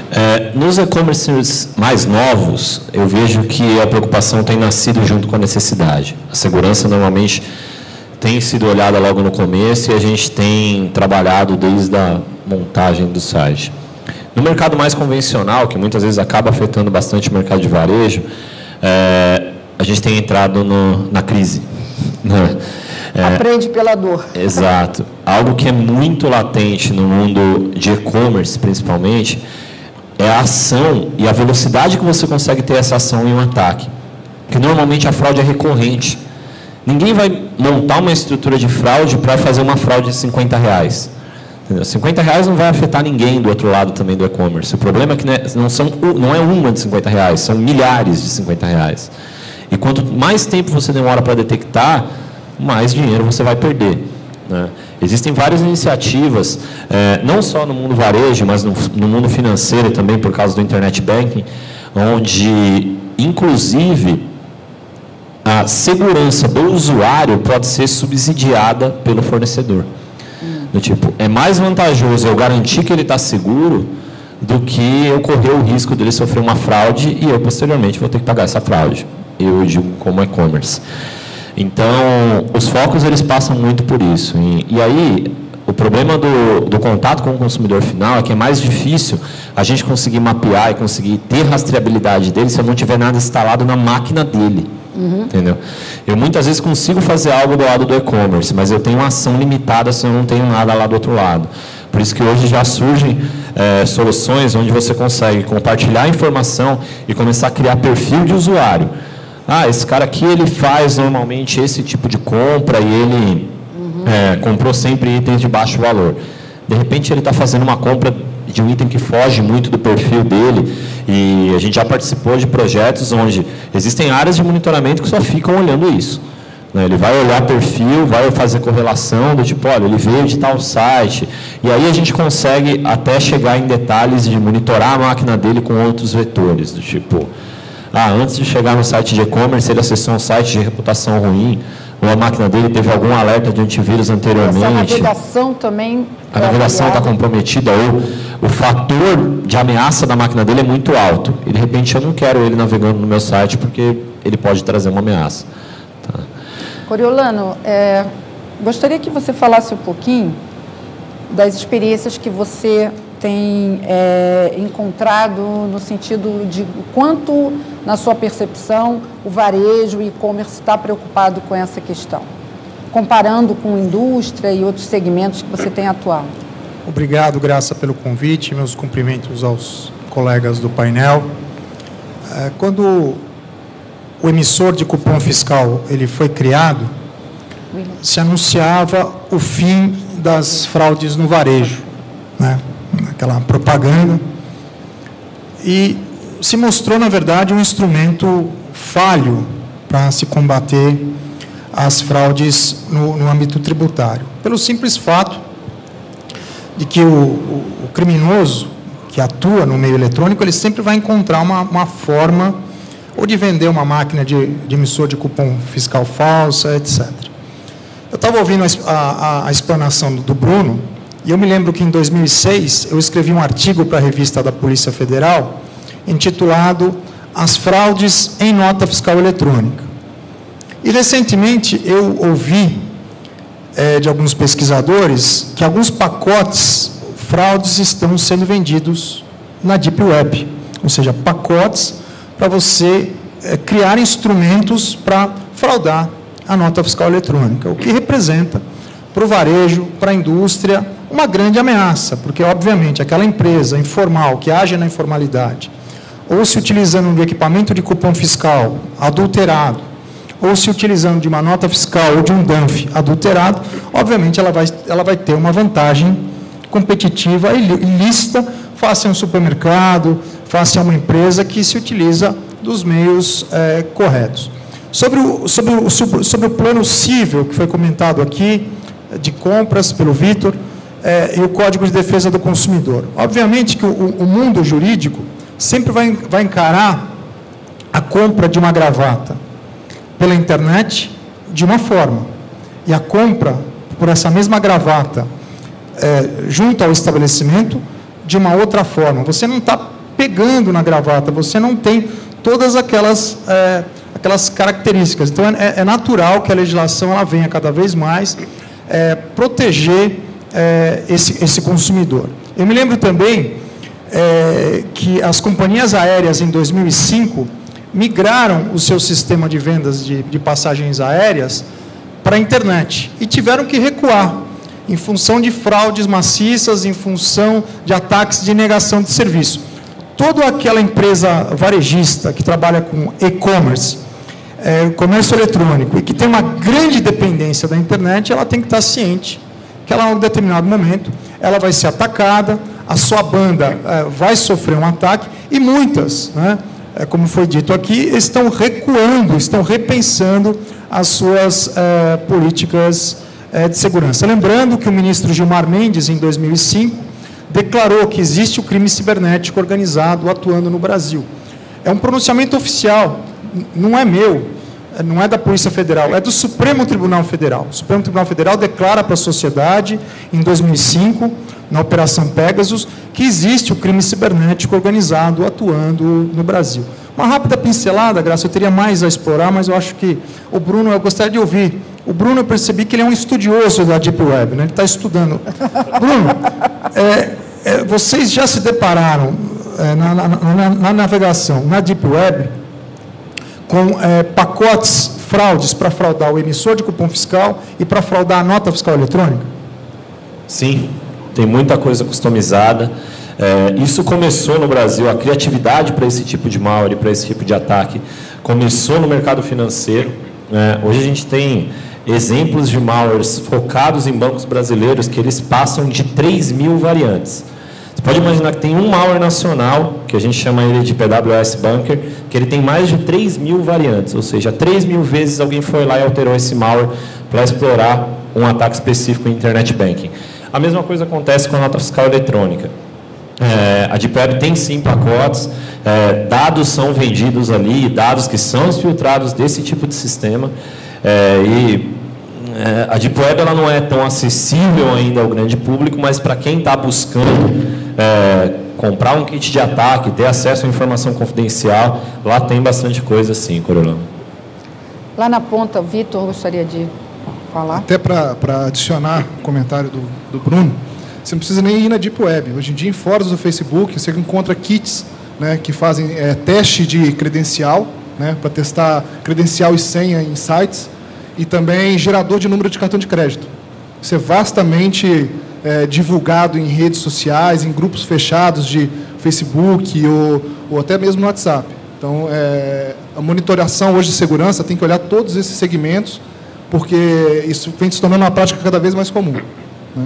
É, nos e-commerces mais novos, eu vejo que a preocupação tem nascido junto com a necessidade. A segurança normalmente tem sido olhada logo no começo e a gente tem trabalhado desde a montagem do site. No mercado mais convencional, que muitas vezes acaba afetando bastante o mercado de varejo, é, a gente tem entrado no, na crise. Né? É, Aprende pela dor. Exato. Algo que é muito latente no mundo de e-commerce, principalmente, é a ação e a velocidade que você consegue ter essa ação em um ataque. Porque normalmente a fraude é recorrente. Ninguém vai montar uma estrutura de fraude para fazer uma fraude de cinquenta reais. Entendeu? cinquenta reais não vai afetar ninguém do outro lado também do e-commerce. O problema é que não, são, não é uma de cinquenta reais, são milhares de cinquenta reais. E quanto mais tempo você demora para detectar, mais dinheiro você vai perder. Né? Existem várias iniciativas, eh, não só no mundo varejo, mas no, no mundo financeiro também, por causa do Internet Banking, onde, inclusive, a segurança do usuário pode ser subsidiada pelo fornecedor. Hum. Do tipo, é mais vantajoso eu garantir que ele está seguro do que eu correr o risco dele sofrer uma fraude e eu, posteriormente, vou ter que pagar essa fraude. Eu digo como e-commerce. Então, os focos eles passam muito por isso. E, e aí, o problema do, do contato com o consumidor final é que é mais difícil a gente conseguir mapear e conseguir ter rastreabilidade dele se eu não tiver nada instalado na máquina dele. Uhum. Entendeu? Eu muitas vezes consigo fazer algo do lado do e-commerce, mas eu tenho uma ação limitada se eu não tenho nada lá do outro lado. Por isso que hoje já surgem é, soluções onde você consegue compartilhar informação e começar a criar perfil de usuário. Ah, esse cara aqui ele faz normalmente esse tipo de compra e ele uhum. é, comprou sempre itens de baixo valor. De repente ele está fazendo uma compra de um item que foge muito do perfil dele e a gente já participou de projetos onde existem áreas de monitoramento que só ficam olhando isso. Né? Ele vai olhar perfil, vai fazer correlação do tipo, olha, ele veio de tal site. E aí a gente consegue até chegar em detalhes de monitorar a máquina dele com outros vetores, do tipo... Ah, antes de chegar no site de e-commerce, ele acessou um site de reputação ruim, ou a máquina dele teve algum alerta de antivírus anteriormente. Essa navegação também... A navegação está comprometida, ou o fator de ameaça da máquina dele é muito alto. E, de repente, eu não quero ele navegando no meu site, porque ele pode trazer uma ameaça. Tá. Coriolano, é, gostaria que você falasse um pouquinho das experiências que você tem é, encontrado no sentido de quanto, na sua percepção, o varejo e e-commerce está preocupado com essa questão, comparando com indústria e outros segmentos que você tem atuado. Obrigado, Graça, pelo convite, meus cumprimentos aos colegas do painel. Quando o emissor de cupom fiscal ele foi criado, se anunciava o fim das fraudes no varejo, né? Aquela propaganda, e se mostrou, na verdade, um instrumento falho para se combater as fraudes no, no âmbito tributário, pelo simples fato de que o, o, o criminoso que atua no meio eletrônico, ele sempre vai encontrar uma, uma forma ou de vender uma máquina de, de emissor de cupom fiscal falsa, etcétera. Eu estava ouvindo a, a, a explanação do Bruno, e eu me lembro que em dois mil e seis eu escrevi um artigo para a revista da Polícia Federal intitulado As Fraudes em Nota Fiscal Eletrônica. E recentemente eu ouvi é, de alguns pesquisadores que alguns pacotes fraudes estão sendo vendidos na Deep Web, ou seja, pacotes para você é, criar instrumentos para fraudar a nota fiscal eletrônica, o que representa para o varejo, para a indústria, uma grande ameaça, porque, obviamente, aquela empresa informal que age na informalidade, ou se utilizando de equipamento de cupom fiscal adulterado, ou se utilizando de uma nota fiscal ou de um D A N F adulterado, obviamente ela vai, ela vai ter uma vantagem competitiva e ilícita face a um supermercado, face a uma empresa que se utiliza dos meios é, corretos. Sobre o, sobre, o, sobre o plano cível, que foi comentado aqui, de compras pelo Vitor, é, e o Código de Defesa do Consumidor. Obviamente que o, o mundo jurídico sempre vai, vai encarar a compra de uma gravata pela internet de uma forma, e a compra por essa mesma gravata é, junto ao estabelecimento de uma outra forma. Você não está pegando na gravata, você não tem todas aquelas, é, aquelas características. Então, é, é natural que a legislação ela venha cada vez mais é, proteger é, esse, esse consumidor. Eu me lembro também é, que as companhias aéreas, em dois mil e cinco, migraram o seu sistema de vendas de, de passagens aéreas para a internet e tiveram que recuar em função de fraudes maciças, em função de ataques de negação de serviço. Toda aquela empresa varejista que trabalha com e-commerce, é, comércio eletrônico, e que tem uma grande dependência da internet, ela tem que estar ciente que ela, em um determinado momento, ela vai ser atacada, a sua banda é, vai sofrer um ataque, e muitas, né, é, como foi dito aqui, estão recuando, estão repensando as suas é, políticas é, de segurança. Lembrando que o ministro Gilmar Mendes, em dois mil e cinco, declarou que existe o crime cibernético organizado atuando no Brasil. É um pronunciamento oficial, não é meu, não é da Polícia Federal, é do Supremo Tribunal Federal. O Supremo Tribunal Federal declara para a sociedade, em dois mil e cinco, na Operação Pegasus, que existe o crime cibernético organizado atuando no Brasil. Uma rápida pincelada, Graça, eu teria mais a explorar, mas eu acho que o Bruno, eu gostaria de ouvir. O Bruno, eu percebi que ele é um estudioso da Deep Web, né? Ele está estudando. Bruno, é, é, vocês já se depararam é, na, na, na, na navegação, na Deep Web, com é, pacotes fraudes para fraudar o emissor de cupom fiscal e para fraudar a nota fiscal eletrônica? Sim, tem muita coisa customizada. É, isso começou no Brasil, a criatividade para esse tipo de malware, para esse tipo de ataque, começou no mercado financeiro. Né? Hoje a gente tem exemplos de malwares focados em bancos brasileiros que eles passam de três mil variantes. Você pode imaginar que tem um malware nacional, que a gente chama ele de P W S Bunker, que ele tem mais de três mil variantes, ou seja, três mil vezes alguém foi lá e alterou esse malware para explorar um ataque específico em Internet Banking. A mesma coisa acontece com a nota fiscal eletrônica. É, a Deep Web tem sim pacotes, é, dados são vendidos ali, dados que são exfiltrados desse tipo de sistema, é, e é, a Deep Web ela não é tão acessível ainda ao grande público, mas para quem está buscando é, comprar um kit de ataque, ter acesso à informação confidencial, lá tem bastante coisa sim, Corolão. Lá na ponta, o Vitor gostaria de falar. Até para adicionar o comentário do, do Bruno, você não precisa nem ir na Deep Web. Hoje em dia, em fóruns do Facebook, você encontra kits, né, que fazem é, teste de credencial, né, para testar credencial e senha em sites, e também gerador de número de cartão de crédito. Isso é vastamente é, divulgado em redes sociais, em grupos fechados de Facebook ou, ou até mesmo no WhatsApp. Então, é, a monitoração hoje de segurança tem que olhar todos esses segmentos, porque isso vem se tornando uma prática cada vez mais comum, né?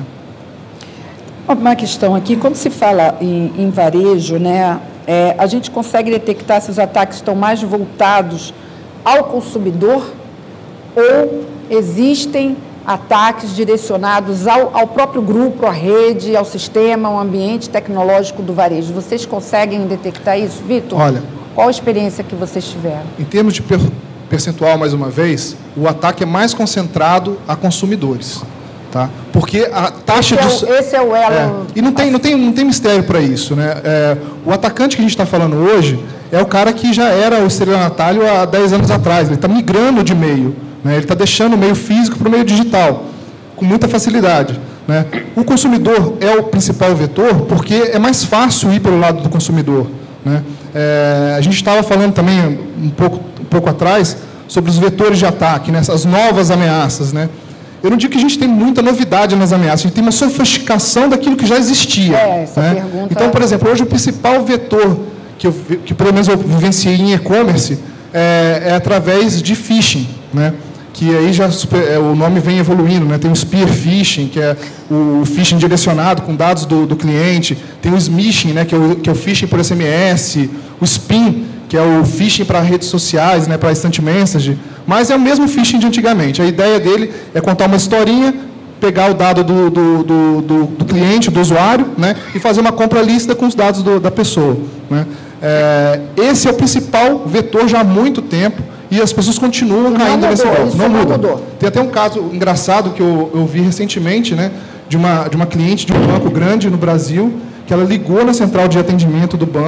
Uma questão aqui, quando se fala em, em varejo, né, é, a gente consegue detectar se os ataques estão mais voltados ao consumidor ou existem ataques direcionados ao, ao próprio grupo, à rede, ao sistema, ao ambiente tecnológico do varejo. Vocês conseguem detectar isso, Vitor? Olha, qual a experiência que vocês tiveram? Em termos de per percentual, mais uma vez, o ataque é mais concentrado a consumidores. Tá? Porque a taxa esse de... É o, esse é o elo... É, e não tem, não tem, não tem mistério para isso, né? É, o atacante que a gente está falando hoje é o cara que já era o estelionatário há dez anos atrás. Ele está migrando de meio, né? Ele está deixando o meio físico para o meio digital, com muita facilidade, né? O consumidor é o principal vetor porque é mais fácil ir pelo lado do consumidor, né? É, a gente estava falando também um pouco, um pouco atrás sobre os vetores de ataque, né? Essas novas ameaças, né? Eu não digo que a gente tem muita novidade nas ameaças, a gente tem uma sofisticação daquilo que já existia. É, essa né? pergunta... Então, por exemplo, hoje o principal vetor que, eu, que pelo menos eu vivenciei em e-commerce é, é através de phishing, né? Que aí já é, o nome vem evoluindo, né? Tem o spear phishing, que é o phishing direcionado com dados do, do cliente, tem o smishing, né? que, é o, que é o phishing por S M S, o spam, que é o phishing para redes sociais, né? Para instant message, mas é o mesmo phishing de antigamente. A ideia dele é contar uma historinha, pegar o dado do, do, do, do, do cliente, do usuário, né? E fazer uma compra lícita com os dados do, da pessoa, né? É, esse é o principal vetor já há muito tempo e as pessoas continuam não caindo mudou, nesse golpe. Não, não muda. mudou. Tem até um caso engraçado que eu, eu vi recentemente, né? De uma, de uma cliente de um banco grande no Brasil, que ela ligou na central de atendimento do banco,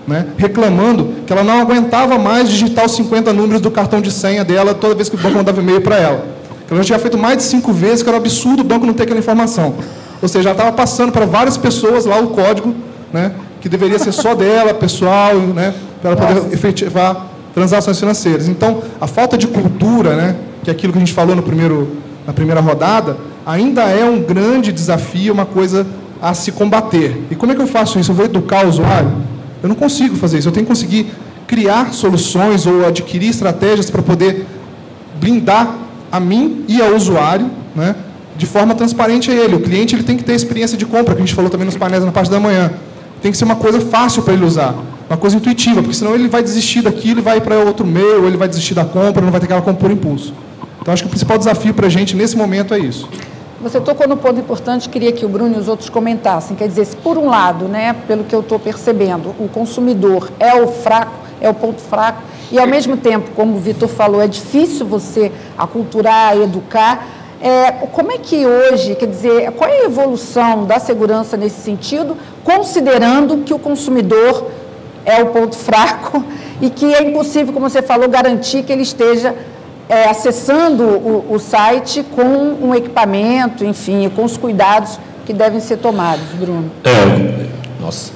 né, reclamando que ela não aguentava mais digitar os cinquenta números do cartão de senha dela toda vez que o banco mandava e-mail para ela. Ela já tinha feito mais de cinco vezes, que era um absurdo o banco não ter aquela informação. Ou seja, ela estava passando para várias pessoas lá o código, né, que deveria ser só dela, pessoal, né, para ela poder efetivar transações financeiras. Então, a falta de cultura, né, que é aquilo que a gente falou no primeiro, na primeira rodada, ainda é um grande desafio, uma coisa a se combater. E como é que eu faço isso? Eu vou educar o usuário? Eu não consigo fazer isso. Eu tenho que conseguir criar soluções ou adquirir estratégias para poder blindar a mim e ao usuário, né, de forma transparente a ele. O cliente ele tem que ter experiência de compra, que a gente falou também nos painéis na parte da manhã. Tem que ser uma coisa fácil para ele usar, uma coisa intuitiva, porque senão ele vai desistir daquilo e vai para outro meio, ou ele vai desistir da compra, não vai ter aquela compra por impulso. Então, acho que o principal desafio para a gente nesse momento é isso. Você tocou no ponto importante, queria que o Bruno e os outros comentassem. Quer dizer, se por um lado, né, pelo que eu estou percebendo, o consumidor é o fraco, é o ponto fraco, e ao mesmo tempo, como o Vitor falou, é difícil você aculturar, educar. É, como é que hoje, quer dizer, qual é a evolução da segurança nesse sentido, considerando que o consumidor é o ponto fraco e que é impossível, como você falou, garantir que ele esteja é, acessando o, o site com um equipamento, enfim, com os cuidados que devem ser tomados, Bruno? É, nossa,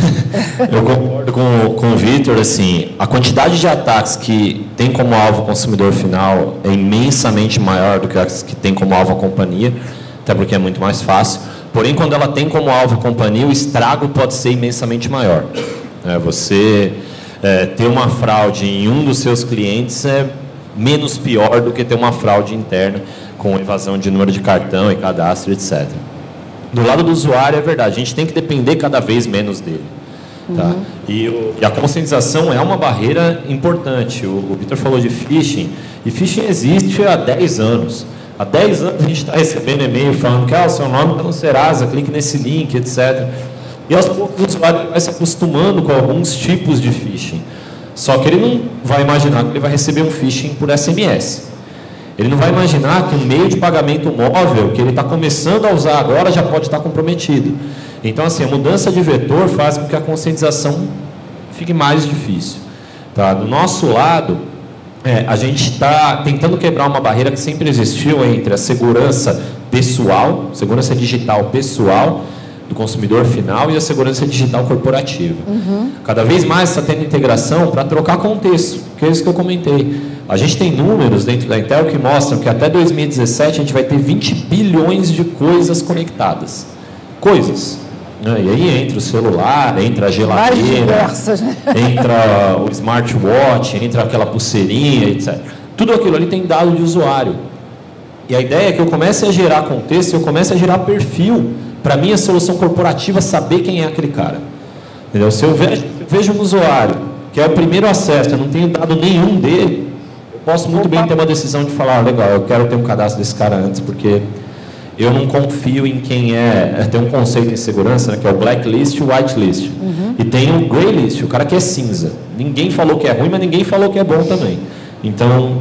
eu concordo com, com o Vitor, assim, a quantidade de ataques que tem como alvo o consumidor final é imensamente maior do que as que tem como alvo a companhia, até porque é muito mais fácil. Porém, quando ela tem como alvo a companhia, o estrago pode ser imensamente maior. É, você é, ter uma fraude em um dos seus clientes é menos pior do que ter uma fraude interna com evasão de número de cartão e cadastro, etcétera. Do lado do usuário, é verdade, a gente tem que depender cada vez menos dele. Tá? Uhum. E, o, e a conscientização é uma barreira importante. O, o Vitor falou de phishing, e phishing existe há dez anos. Há dez anos a gente está recebendo e-mail falando que ah, o seu nome está no Serasa, clique nesse link, etcétera. E aos poucos o usuário vai se acostumando com alguns tipos de phishing. Só que ele não vai imaginar que ele vai receber um phishing por S M S. Ele não vai imaginar que um meio de pagamento móvel que ele está começando a usar agora já pode estar comprometido. Então, assim, a mudança de vetor faz com que a conscientização fique mais difícil. Tá? Do nosso lado, é, a gente está tentando quebrar uma barreira que sempre existiu entre a segurança pessoal, segurança digital pessoal do consumidor final e a segurança digital corporativa. Uhum. Cada vez mais está tendo integração para trocar contexto, que é isso que eu comentei. A gente tem números dentro da Intel que mostram que até dois mil e dezessete a gente vai ter vinte bilhões de coisas conectadas. Coisas. Né? E aí entra o celular, entra a geladeira, diversas, né? Entra o smartwatch, entra aquela pulseirinha, etcétera. Tudo aquilo ali tem dado de usuário. E a ideia é que eu comece a gerar contexto, eu comece a gerar perfil para a minha solução corporativa saber quem é aquele cara. Entendeu? Se eu vejo, eu vejo um usuário que é o primeiro acesso, eu não tenho dado nenhum dele, eu posso muito bem ter uma decisão de falar, ah, legal, eu quero ter um cadastro desse cara antes, porque eu não confio em quem é... Tem um conceito em segurança, né, que é o blacklist e o whitelist. Uhum. E tem o graylist, o cara que é cinza. Ninguém falou que é ruim, mas ninguém falou que é bom também. Então,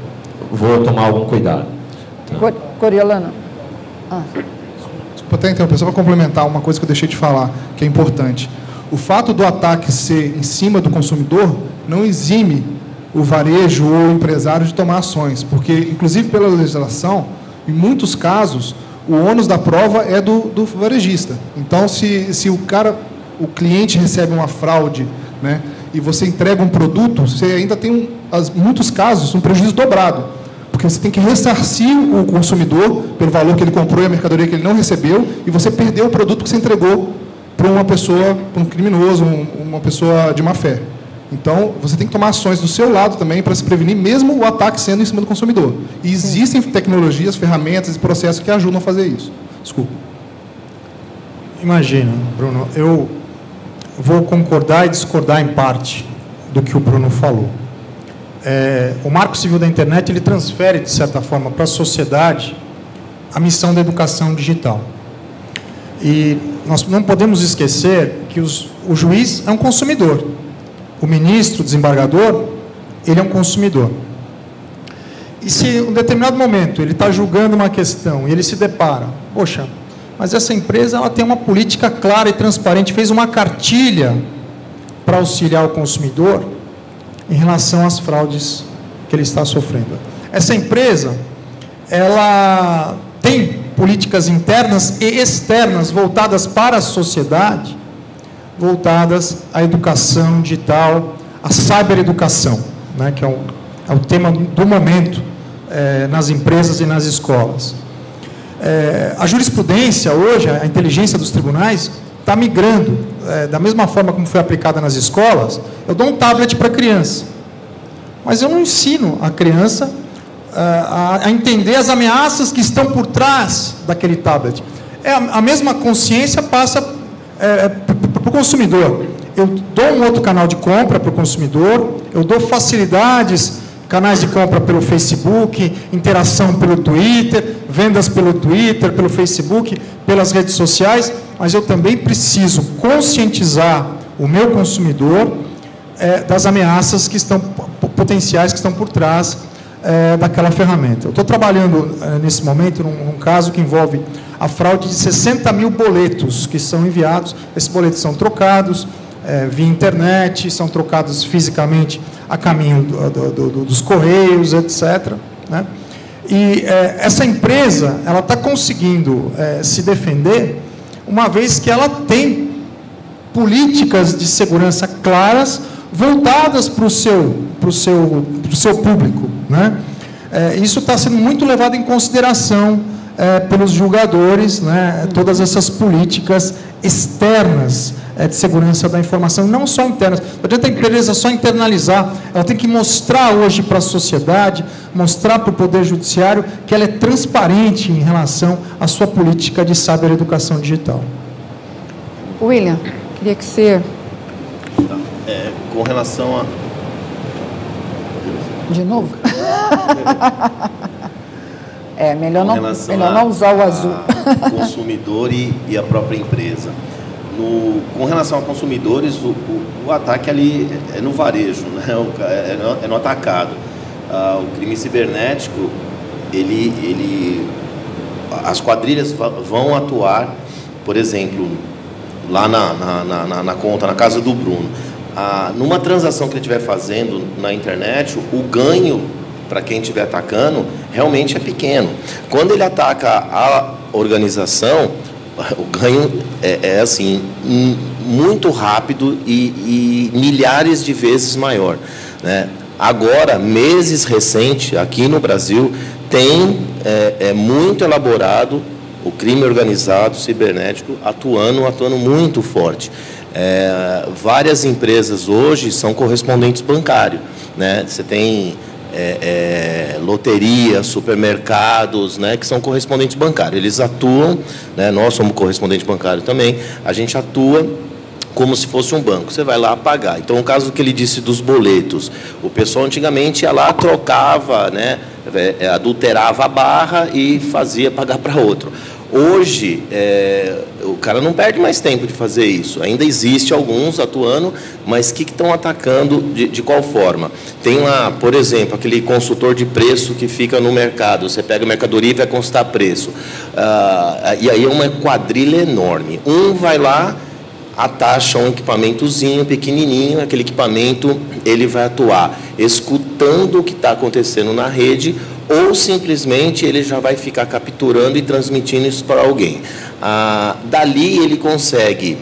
vou tomar algum cuidado. Tá? Coriolano. Ah. Desculpa até interromper, só para complementar uma coisa que eu deixei de falar, que é importante. O fato do ataque ser em cima do consumidor não exime o varejo ou o empresário de tomar ações, porque, inclusive pela legislação, em muitos casos, o ônus da prova é do, do varejista. Então, se, se o cara, o cliente recebe uma fraude, né, e você entrega um produto, você ainda tem, em muitos casos, um prejuízo dobrado. Porque você tem que ressarcir o consumidor pelo valor que ele comprou e a mercadoria que ele não recebeu, e você perdeu o produto que você entregou para uma pessoa, para um criminoso, um, uma pessoa de má fé. Então, você tem que tomar ações do seu lado também para se prevenir, mesmo o ataque sendo em cima do consumidor. E existem tecnologias, ferramentas e processos que ajudam a fazer isso. Desculpa. Imagina, Bruno, eu vou concordar e discordar em parte do que o Bruno falou. É, o Marco Civil da Internet ele transfere, de certa forma, para a sociedade a missão da educação digital. E nós não podemos esquecer que os, o juiz é um consumidor. O ministro, o desembargador, ele é um consumidor. E se em um determinado momento ele está julgando uma questão e ele se depara, poxa, mas essa empresa ela tem uma política clara e transparente, fez uma cartilha para auxiliar o consumidor em relação às fraudes que ele está sofrendo. Essa empresa, ela tem políticas internas e externas voltadas para a sociedade, voltadas à educação digital, à cybereducação, né, que é o, é o tema do momento é, nas empresas e nas escolas. É, a jurisprudência hoje, a inteligência dos tribunais, está migrando, é, da mesma forma como foi aplicada nas escolas. Eu dou um tablet para a criança, mas eu não ensino a criança a, a entender as ameaças que estão por trás daquele tablet. É, a, a mesma consciência passa é, para o consumidor. Eu dou um outro canal de compra para o consumidor, eu dou facilidades, canais de compra pelo Facebook, interação pelo Twitter, vendas pelo Twitter, pelo Facebook, pelas redes sociais, mas eu também preciso conscientizar o meu consumidor é, das ameaças que estão, potenciais que estão por trás é, daquela ferramenta. Eu estou trabalhando é, nesse momento num, num caso que envolve a fraude de sessenta mil boletos que são enviados. Esses boletos são trocados é, via internet, são trocados fisicamente a caminho do, do, do, dos correios, etcétera, né? E é, essa empresa, ela está conseguindo é, se defender, uma vez que ela tem políticas de segurança claras, voltadas para o seu, para o seu, para o seu público, né? É, isso está sendo muito levado em consideração é, pelos julgadores, né? Todas essas políticas externas é, de segurança da informação, não só internas. Não adianta a empresa só internalizar, ela tem que mostrar hoje para a sociedade, mostrar para o Poder Judiciário que ela é transparente em relação à sua política de cibereducação digital. William, queria que você... É, com relação a... De novo? É, melhor, não, melhor a, não usar o azul. O consumidor e, e a própria empresa. No, com relação a consumidores, o, o, o ataque ali é no varejo, né? é, no, é no atacado. Ah, o crime cibernético, ele, ele, as quadrilhas vão atuar, por exemplo, lá na, na, na, na conta, na casa do Bruno. Ah, numa transação que ele estiver fazendo na internet, o ganho para quem estiver atacando realmente é pequeno. Quando ele ataca a organização, o ganho é, é assim, muito rápido e, e milhares de vezes maior, né? Agora, meses recentes, aqui no Brasil, tem é, é muito elaborado o crime organizado cibernético atuando, atuando muito forte. É, várias empresas hoje são correspondentes bancários, né? Você tem é, é, loterias, supermercados, né, que são correspondentes bancários. Eles atuam, né, nós somos correspondente bancário também, a gente atua como se fosse um banco. Você vai lá pagar. Então, o caso que ele disse dos boletos, o pessoal antigamente ia lá, trocava, né, adulterava a barra e fazia pagar para outro. Hoje, é, o cara não perde mais tempo de fazer isso. Ainda existe alguns atuando, mas que estão atacando de, de qual forma? Tem lá, por exemplo, aquele consultor de preço que fica no mercado. Você pega a mercadoria e vai consultar preço. Ah, e aí é uma quadrilha enorme. Um vai lá, atacha um equipamentozinho pequenininho, aquele equipamento ele vai atuar escutando o que está acontecendo na rede, ou simplesmente ele já vai ficar capturando e transmitindo isso para alguém. Ah, dali ele consegue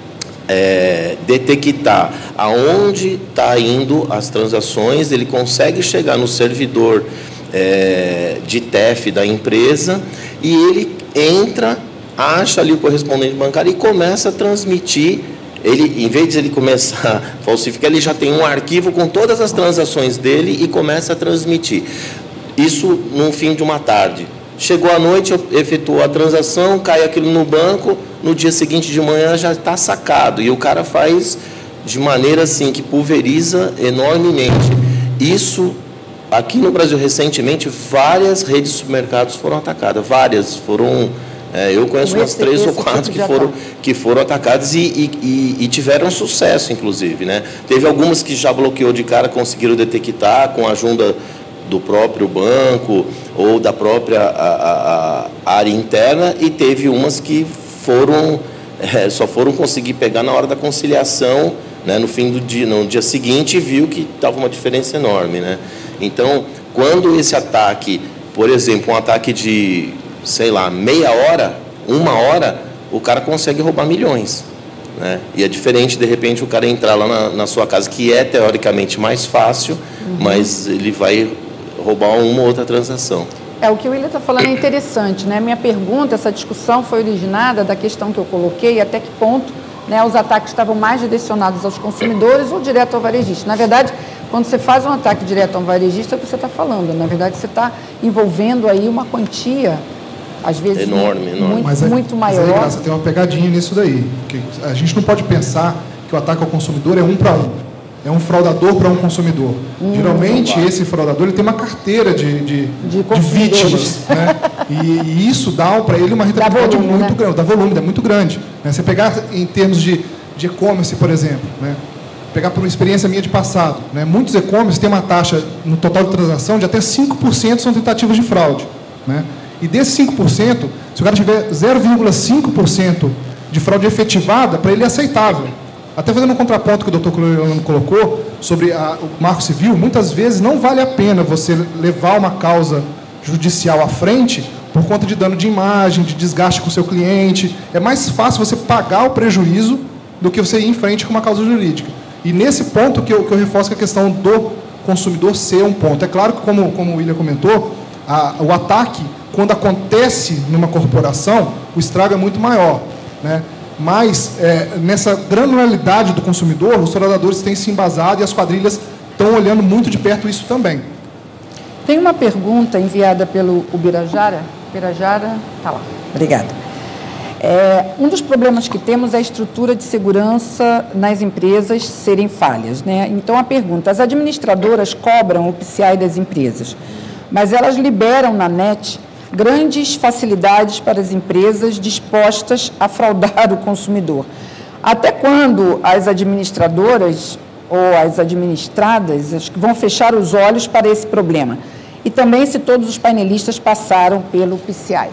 é, detectar aonde está indo as transações, ele consegue chegar no servidor é, de T E F da empresa e ele entra, acha ali o correspondente bancário e começa a transmitir. Ele, em vez de ele começar a falsificar, ele já tem um arquivo com todas as transações dele e começa a transmitir. Isso no fim de uma tarde. Chegou à noite, efetuou a transação, cai aquilo no banco, no dia seguinte de manhã já está sacado. E o cara faz de maneira assim que pulveriza enormemente. Isso, aqui no Brasil, recentemente, várias redes de supermercados foram atacadas. Várias foram... É, eu conheço umas três ou quatro que foram, que foram atacadas e, e, e tiveram sucesso, inclusive, né? Teve algumas que já bloqueou de cara, conseguiram detectar com a ajuda do próprio banco ou da própria a, a, a área interna, e teve umas que foram, é, só foram conseguir pegar na hora da conciliação né, no fim do dia, no dia seguinte, viu que estava uma diferença enorme, né? Então, quando esse ataque, por exemplo, um ataque de, sei lá, meia hora, uma hora, o cara consegue roubar milhões, né? E é diferente, de repente, o cara entrar lá na, na sua casa, que é teoricamente mais fácil, uhum. mas ele vai roubar uma ou outra transação. É, o que o William está falando é interessante, né? Minha pergunta, essa discussão foi originada da questão que eu coloquei, até que ponto, né, os ataques estavam mais direcionados aos consumidores ou direto ao varejista. Na verdade, quando você faz um ataque direto ao varejista, é o que você está falando. Na verdade, você está envolvendo aí uma quantia, às vezes, enorme, muito, enorme. muito, mas é, muito maior. Mas aí, Graça, tem uma pegadinha nisso daí. Que a gente não pode pensar que o ataque ao consumidor é um para um. É um fraudador para um consumidor. Hum, Geralmente, esse fraudador ele tem uma carteira de, de, de, de vítimas. Né? E, e isso dá para ele uma rentabilidade volume, muito né? grande, dá volume, é muito grande. Né? Você pegar em termos de de e-commerce, por exemplo, né? Pegar por uma experiência minha de passado, né? Muitos e-commerce têm uma taxa no total de transação de até cinco por cento são tentativas de fraude. Né? E desses cinco por cento, se o cara tiver zero vírgula cinco por cento de fraude efetivada, para ele é aceitável. Até fazendo um contraponto que o doutor Cleolano colocou sobre a, o marco civil, muitas vezes não vale a pena você levar uma causa judicial à frente por conta de dano de imagem, de desgaste com o seu cliente. É mais fácil você pagar o prejuízo do que você ir em frente com uma causa jurídica. E nesse ponto que eu, que eu reforço que a questão do consumidor ser um ponto. É claro que, como, como o William comentou, a, o ataque, quando acontece numa corporação, o estrago é muito maior. Né? Mas, é, nessa granularidade do consumidor, os fraudadores têm se embasado e as quadrilhas estão olhando muito de perto isso também. Tem uma pergunta enviada pelo Ubirajara. Ubirajara, está lá. Obrigada. É, um dos problemas que temos é a estrutura de segurança nas empresas serem falhas. Né? Então, a pergunta, as administradoras cobram o P C I das empresas, mas elas liberam na net grandes facilidades para as empresas dispostas a fraudar o consumidor. Até quando as administradoras ou as administradas acho que vão fechar os olhos para esse problema? E também se todos os painelistas passaram pelo P C I.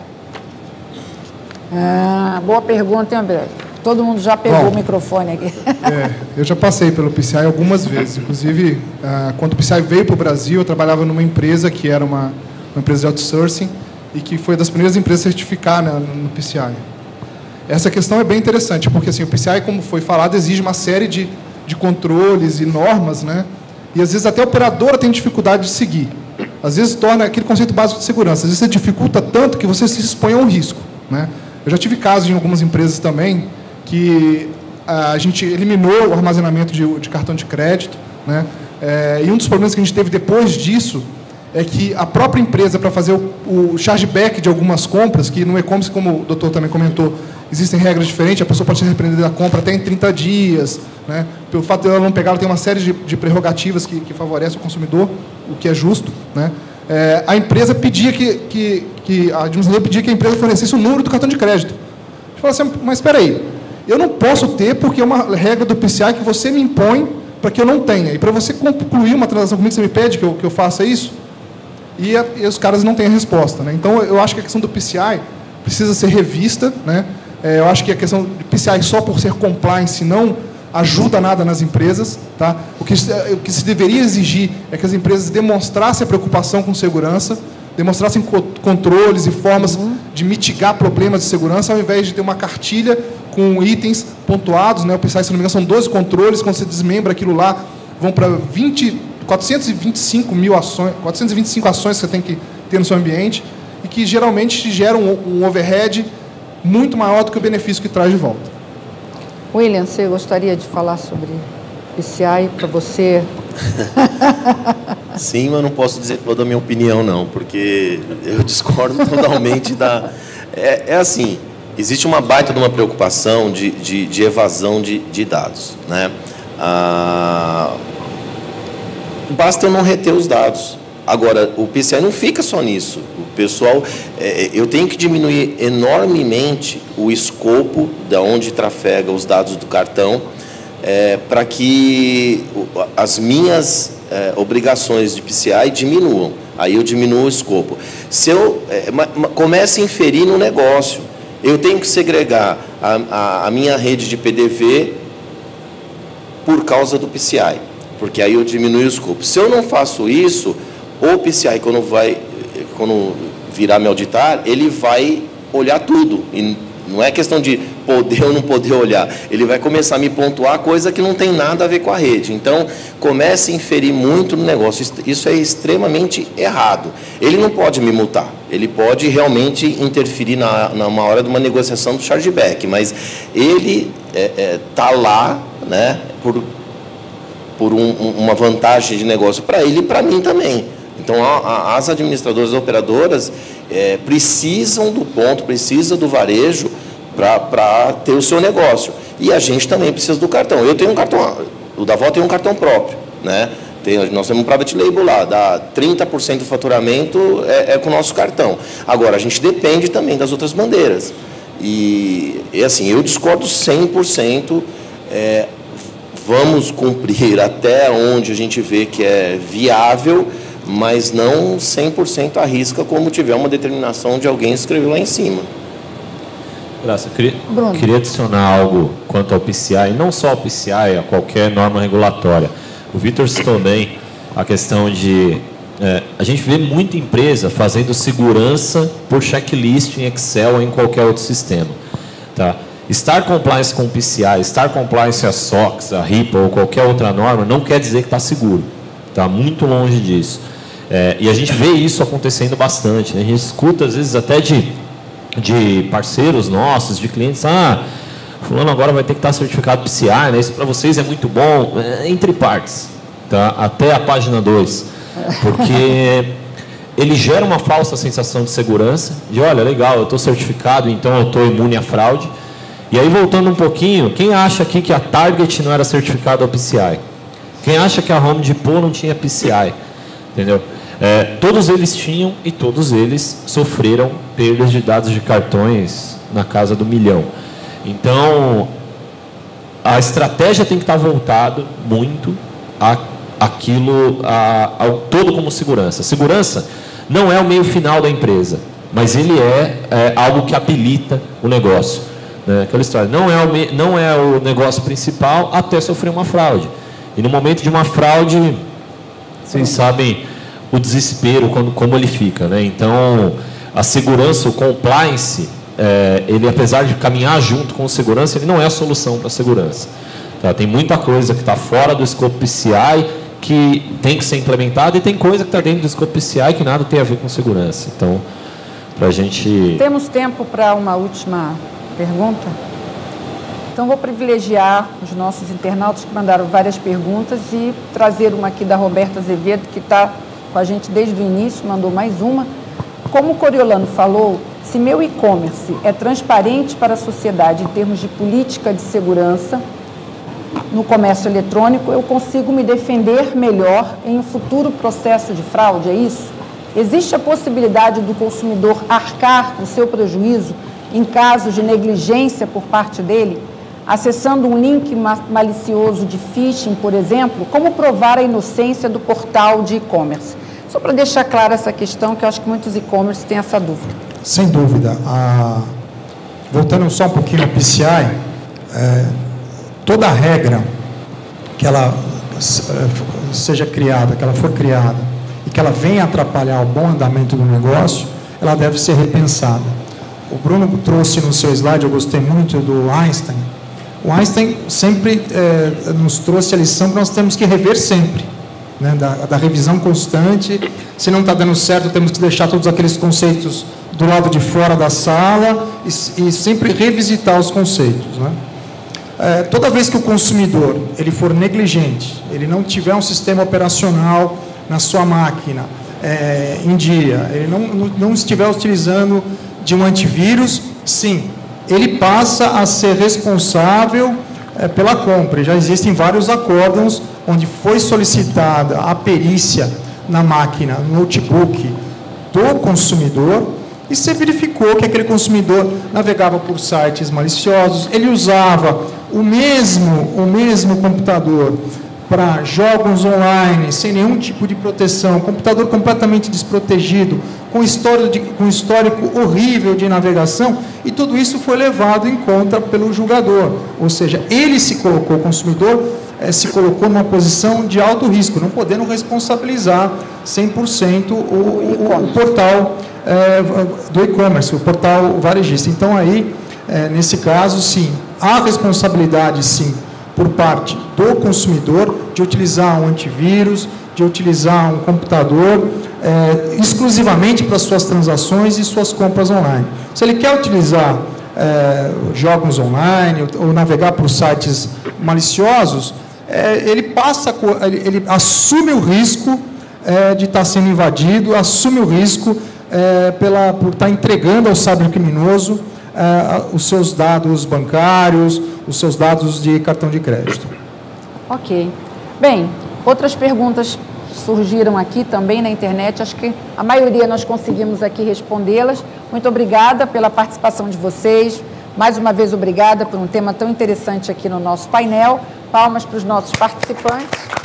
Ah, boa pergunta, hein, André? Todo mundo já pegou Bom, o microfone aqui. É, eu já passei pelo P C I algumas vezes. Inclusive, ah, quando o P C I veio para o Brasil, eu trabalhava numa empresa que era uma, uma empresa de outsourcing e que foi das primeiras empresas a certificar, né, no P C I. Essa questão é bem interessante, porque assim, o P C I, como foi falado, exige uma série de, de controles e normas, né? E às vezes até a operadora tem dificuldade de seguir. Às vezes torna aquele conceito básico de segurança. Às vezes você dificulta tanto que você se expõe a um risco, né? Eu já tive casos em algumas empresas também que a gente eliminou o armazenamento de, de cartão de crédito, né? É, e um dos problemas que a gente teve depois disso é que a própria empresa, para fazer o, o chargeback de algumas compras, que no e-commerce, como o doutor também comentou, existem regras diferentes, a pessoa pode ser repreendida da compra até em trinta dias, né? Pelo fato de ela não pegar, ela tem uma série de, de prerrogativas que, que favorecem o consumidor, o que é justo, né? É, a empresa pedia que, que, que a administradora pedia que a empresa fornecesse o número do cartão de crédito. A gente fala assim, mas espera aí, eu não posso ter porque é uma regra do P C I que você me impõe para que eu não tenha. E para você concluir uma transação comigo, você me pede que eu, que eu faça isso? E, a, e os caras não têm a resposta, né? Então, eu acho que a questão do P C I precisa ser revista, né? É, eu acho que a questão do P C I só por ser compliance não ajuda nada nas empresas, tá? O que, o que se deveria exigir é que as empresas demonstrassem a preocupação com segurança, demonstrassem co controles e formas uhum. de mitigar problemas de segurança, ao invés de ter uma cartilha com itens pontuados, né? O P C I, se não me engano, são doze controles, quando você desmembra aquilo lá, vão para quatrocentos e vinte e cinco mil ações, quatrocentas e vinte e cinco ações que você tem que ter no seu ambiente, e que geralmente geram um, um overhead muito maior do que o benefício que traz de volta. William, você gostaria de falar sobre P C I para você? Sim, mas não posso dizer toda a minha opinião, não, porque eu discordo totalmente da... É, é assim, existe uma baita de uma preocupação de, de, de evasão de, de dados, né? Ah, basta eu não reter os dados. Agora, o P C I não fica só nisso. O pessoal, é, eu tenho que diminuir enormemente o escopo de onde trafega os dados do cartão, é, para que as minhas é, obrigações de P C I diminuam. Aí eu diminuo o escopo. Se eu é, comece a inferir no negócio, eu tenho que segregar a, a, a minha rede de P D V por causa do P C I, porque aí eu diminuo o escopo. Se eu não faço isso, o P C I, quando, vai, quando virar me auditar, ele vai olhar tudo. E não é questão de poder ou não poder olhar. Ele vai começar a me pontuar coisa que não tem nada a ver com a rede. Então, comece a inferir muito no negócio. Isso é extremamente errado. Ele não pode me multar. Ele pode realmente interferir na, na uma hora de uma negociação do chargeback. Mas ele está é, é, tá lá, né, por, por um, uma vantagem de negócio para ele e para mim também. Então, a, a, as administradoras e operadoras é, precisam do ponto, precisam do varejo para ter o seu negócio. E a gente também precisa do cartão. Eu tenho um cartão, o Davó tem um cartão próprio, né? Tem, nós temos um private label lá, dá trinta por cento do faturamento é, é com o nosso cartão. Agora, a gente depende também das outras bandeiras. E, e assim, eu discordo cem por cento. É, vamos cumprir até onde a gente vê que é viável, mas não cem por cento arrisca como tiver uma determinação de alguém escrever lá em cima. Graça, queria, queria adicionar algo quanto ao P C I, não só ao P C I, a qualquer norma regulatória. O Vitor citou bem a questão de... É, a gente vê muita empresa fazendo segurança por checklist em Excel ou em qualquer outro sistema. Tá? Estar compliance com o P C I, estar compliance a S O X, a RIPA ou qualquer outra norma, não quer dizer que está seguro. Está muito longe disso. É, e a gente vê isso acontecendo bastante. Né? A gente escuta, às vezes, até de, de parceiros nossos, de clientes, ah, fulano agora vai ter que estar certificado P C I, né? Isso para vocês é muito bom, é, entre partes, tá? Até a página dois. Porque ele gera uma falsa sensação de segurança, de olha, legal, eu estou certificado, então eu estou imune à fraude. E aí, voltando um pouquinho, quem acha aqui que a Target não era certificada ao P C I? Quem acha que a Home Depot não tinha P C I? Entendeu? É, todos eles tinham e todos eles sofreram perdas de dados de cartões na casa do milhão. Então, a estratégia tem que estar voltada muito a aquilo, a, ao todo como segurança. Segurança não é o meio final da empresa, mas ele é, é algo que habilita o negócio. Né? Aquela história, não é, o me, não é o negócio principal até sofrer uma fraude. E no momento de uma fraude, vocês sabem o desespero, quando, como ele fica. Né? Então, a segurança, o compliance, é, ele apesar de caminhar junto com o segurança, ele não é a solução para a segurança. Tá? Tem muita coisa que está fora do escopo P C I que tem que ser implementada e tem coisa que está dentro do escopo P C I que nada tem a ver com segurança. Então, para a gente... Temos tempo para uma última pergunta? Então, vou privilegiar os nossos internautas que mandaram várias perguntas e trazer uma aqui da Roberta Azevedo, que está com a gente desde o início, mandou mais uma. Como o Coriolano falou, se meu e-commerce é transparente para a sociedade em termos de política de segurança no comércio eletrônico, eu consigo me defender melhor em um futuro processo de fraude, é isso? Existe a possibilidade do consumidor arcar com o seu prejuízo em caso de negligência por parte dele? Acessando um link malicioso de phishing, por exemplo, como provar a inocência do portal de e-commerce? Só para deixar clara essa questão, que eu acho que muitos e-commerce têm essa dúvida. Sem dúvida. Ah, voltando só um pouquinho ao P C I, é, toda regra que ela seja criada, que ela for criada, e que ela venha atrapalhar o bom andamento do negócio, ela deve ser repensada. O Bruno trouxe no seu slide, eu gostei muito do Einstein. O Einstein sempre é, nos trouxe a lição que nós temos que rever sempre, né, da, da revisão constante. Se não está dando certo, temos que deixar todos aqueles conceitos do lado de fora da sala e, e sempre revisitar os conceitos. Né? É, toda vez que o consumidor ele for negligente, ele não tiver um sistema operacional na sua máquina é, em dia, ele não, não, não estiver utilizando de um antivírus, sim, ele passa a ser responsável é, pela compra. Já existem vários acórdãos onde foi solicitada a perícia na máquina, no notebook do consumidor, e se verificou que aquele consumidor navegava por sites maliciosos, ele usava o mesmo, o mesmo computador para jogos online, sem nenhum tipo de proteção, computador completamente desprotegido, com histórico, de, com histórico horrível de navegação, e tudo isso foi levado em conta pelo julgador. Ou seja, ele se colocou, o consumidor eh, se colocou numa posição de alto risco, não podendo responsabilizar cem por cento o, o, o portal eh, do e-commerce, o portal varejista. Então, aí, eh, nesse caso, sim, há responsabilidade, sim, por parte do consumidor, de utilizar um antivírus, de utilizar um computador é, exclusivamente para suas transações e suas compras online. Se ele quer utilizar é, jogos online ou, ou navegar por sites maliciosos, é, ele passa, ele, ele assume o risco é, de estar sendo invadido, assume o risco é, pela, por estar entregando ao cybercriminoso Uh, os seus dados bancários, os seus dados de cartão de crédito. Ok. Bem, outras perguntas surgiram aqui também na internet, acho que a maioria nós conseguimos aqui respondê-las. Muito obrigada pela participação de vocês. Mais uma vez, obrigada por um tema tão interessante aqui no nosso painel. Palmas para os nossos participantes.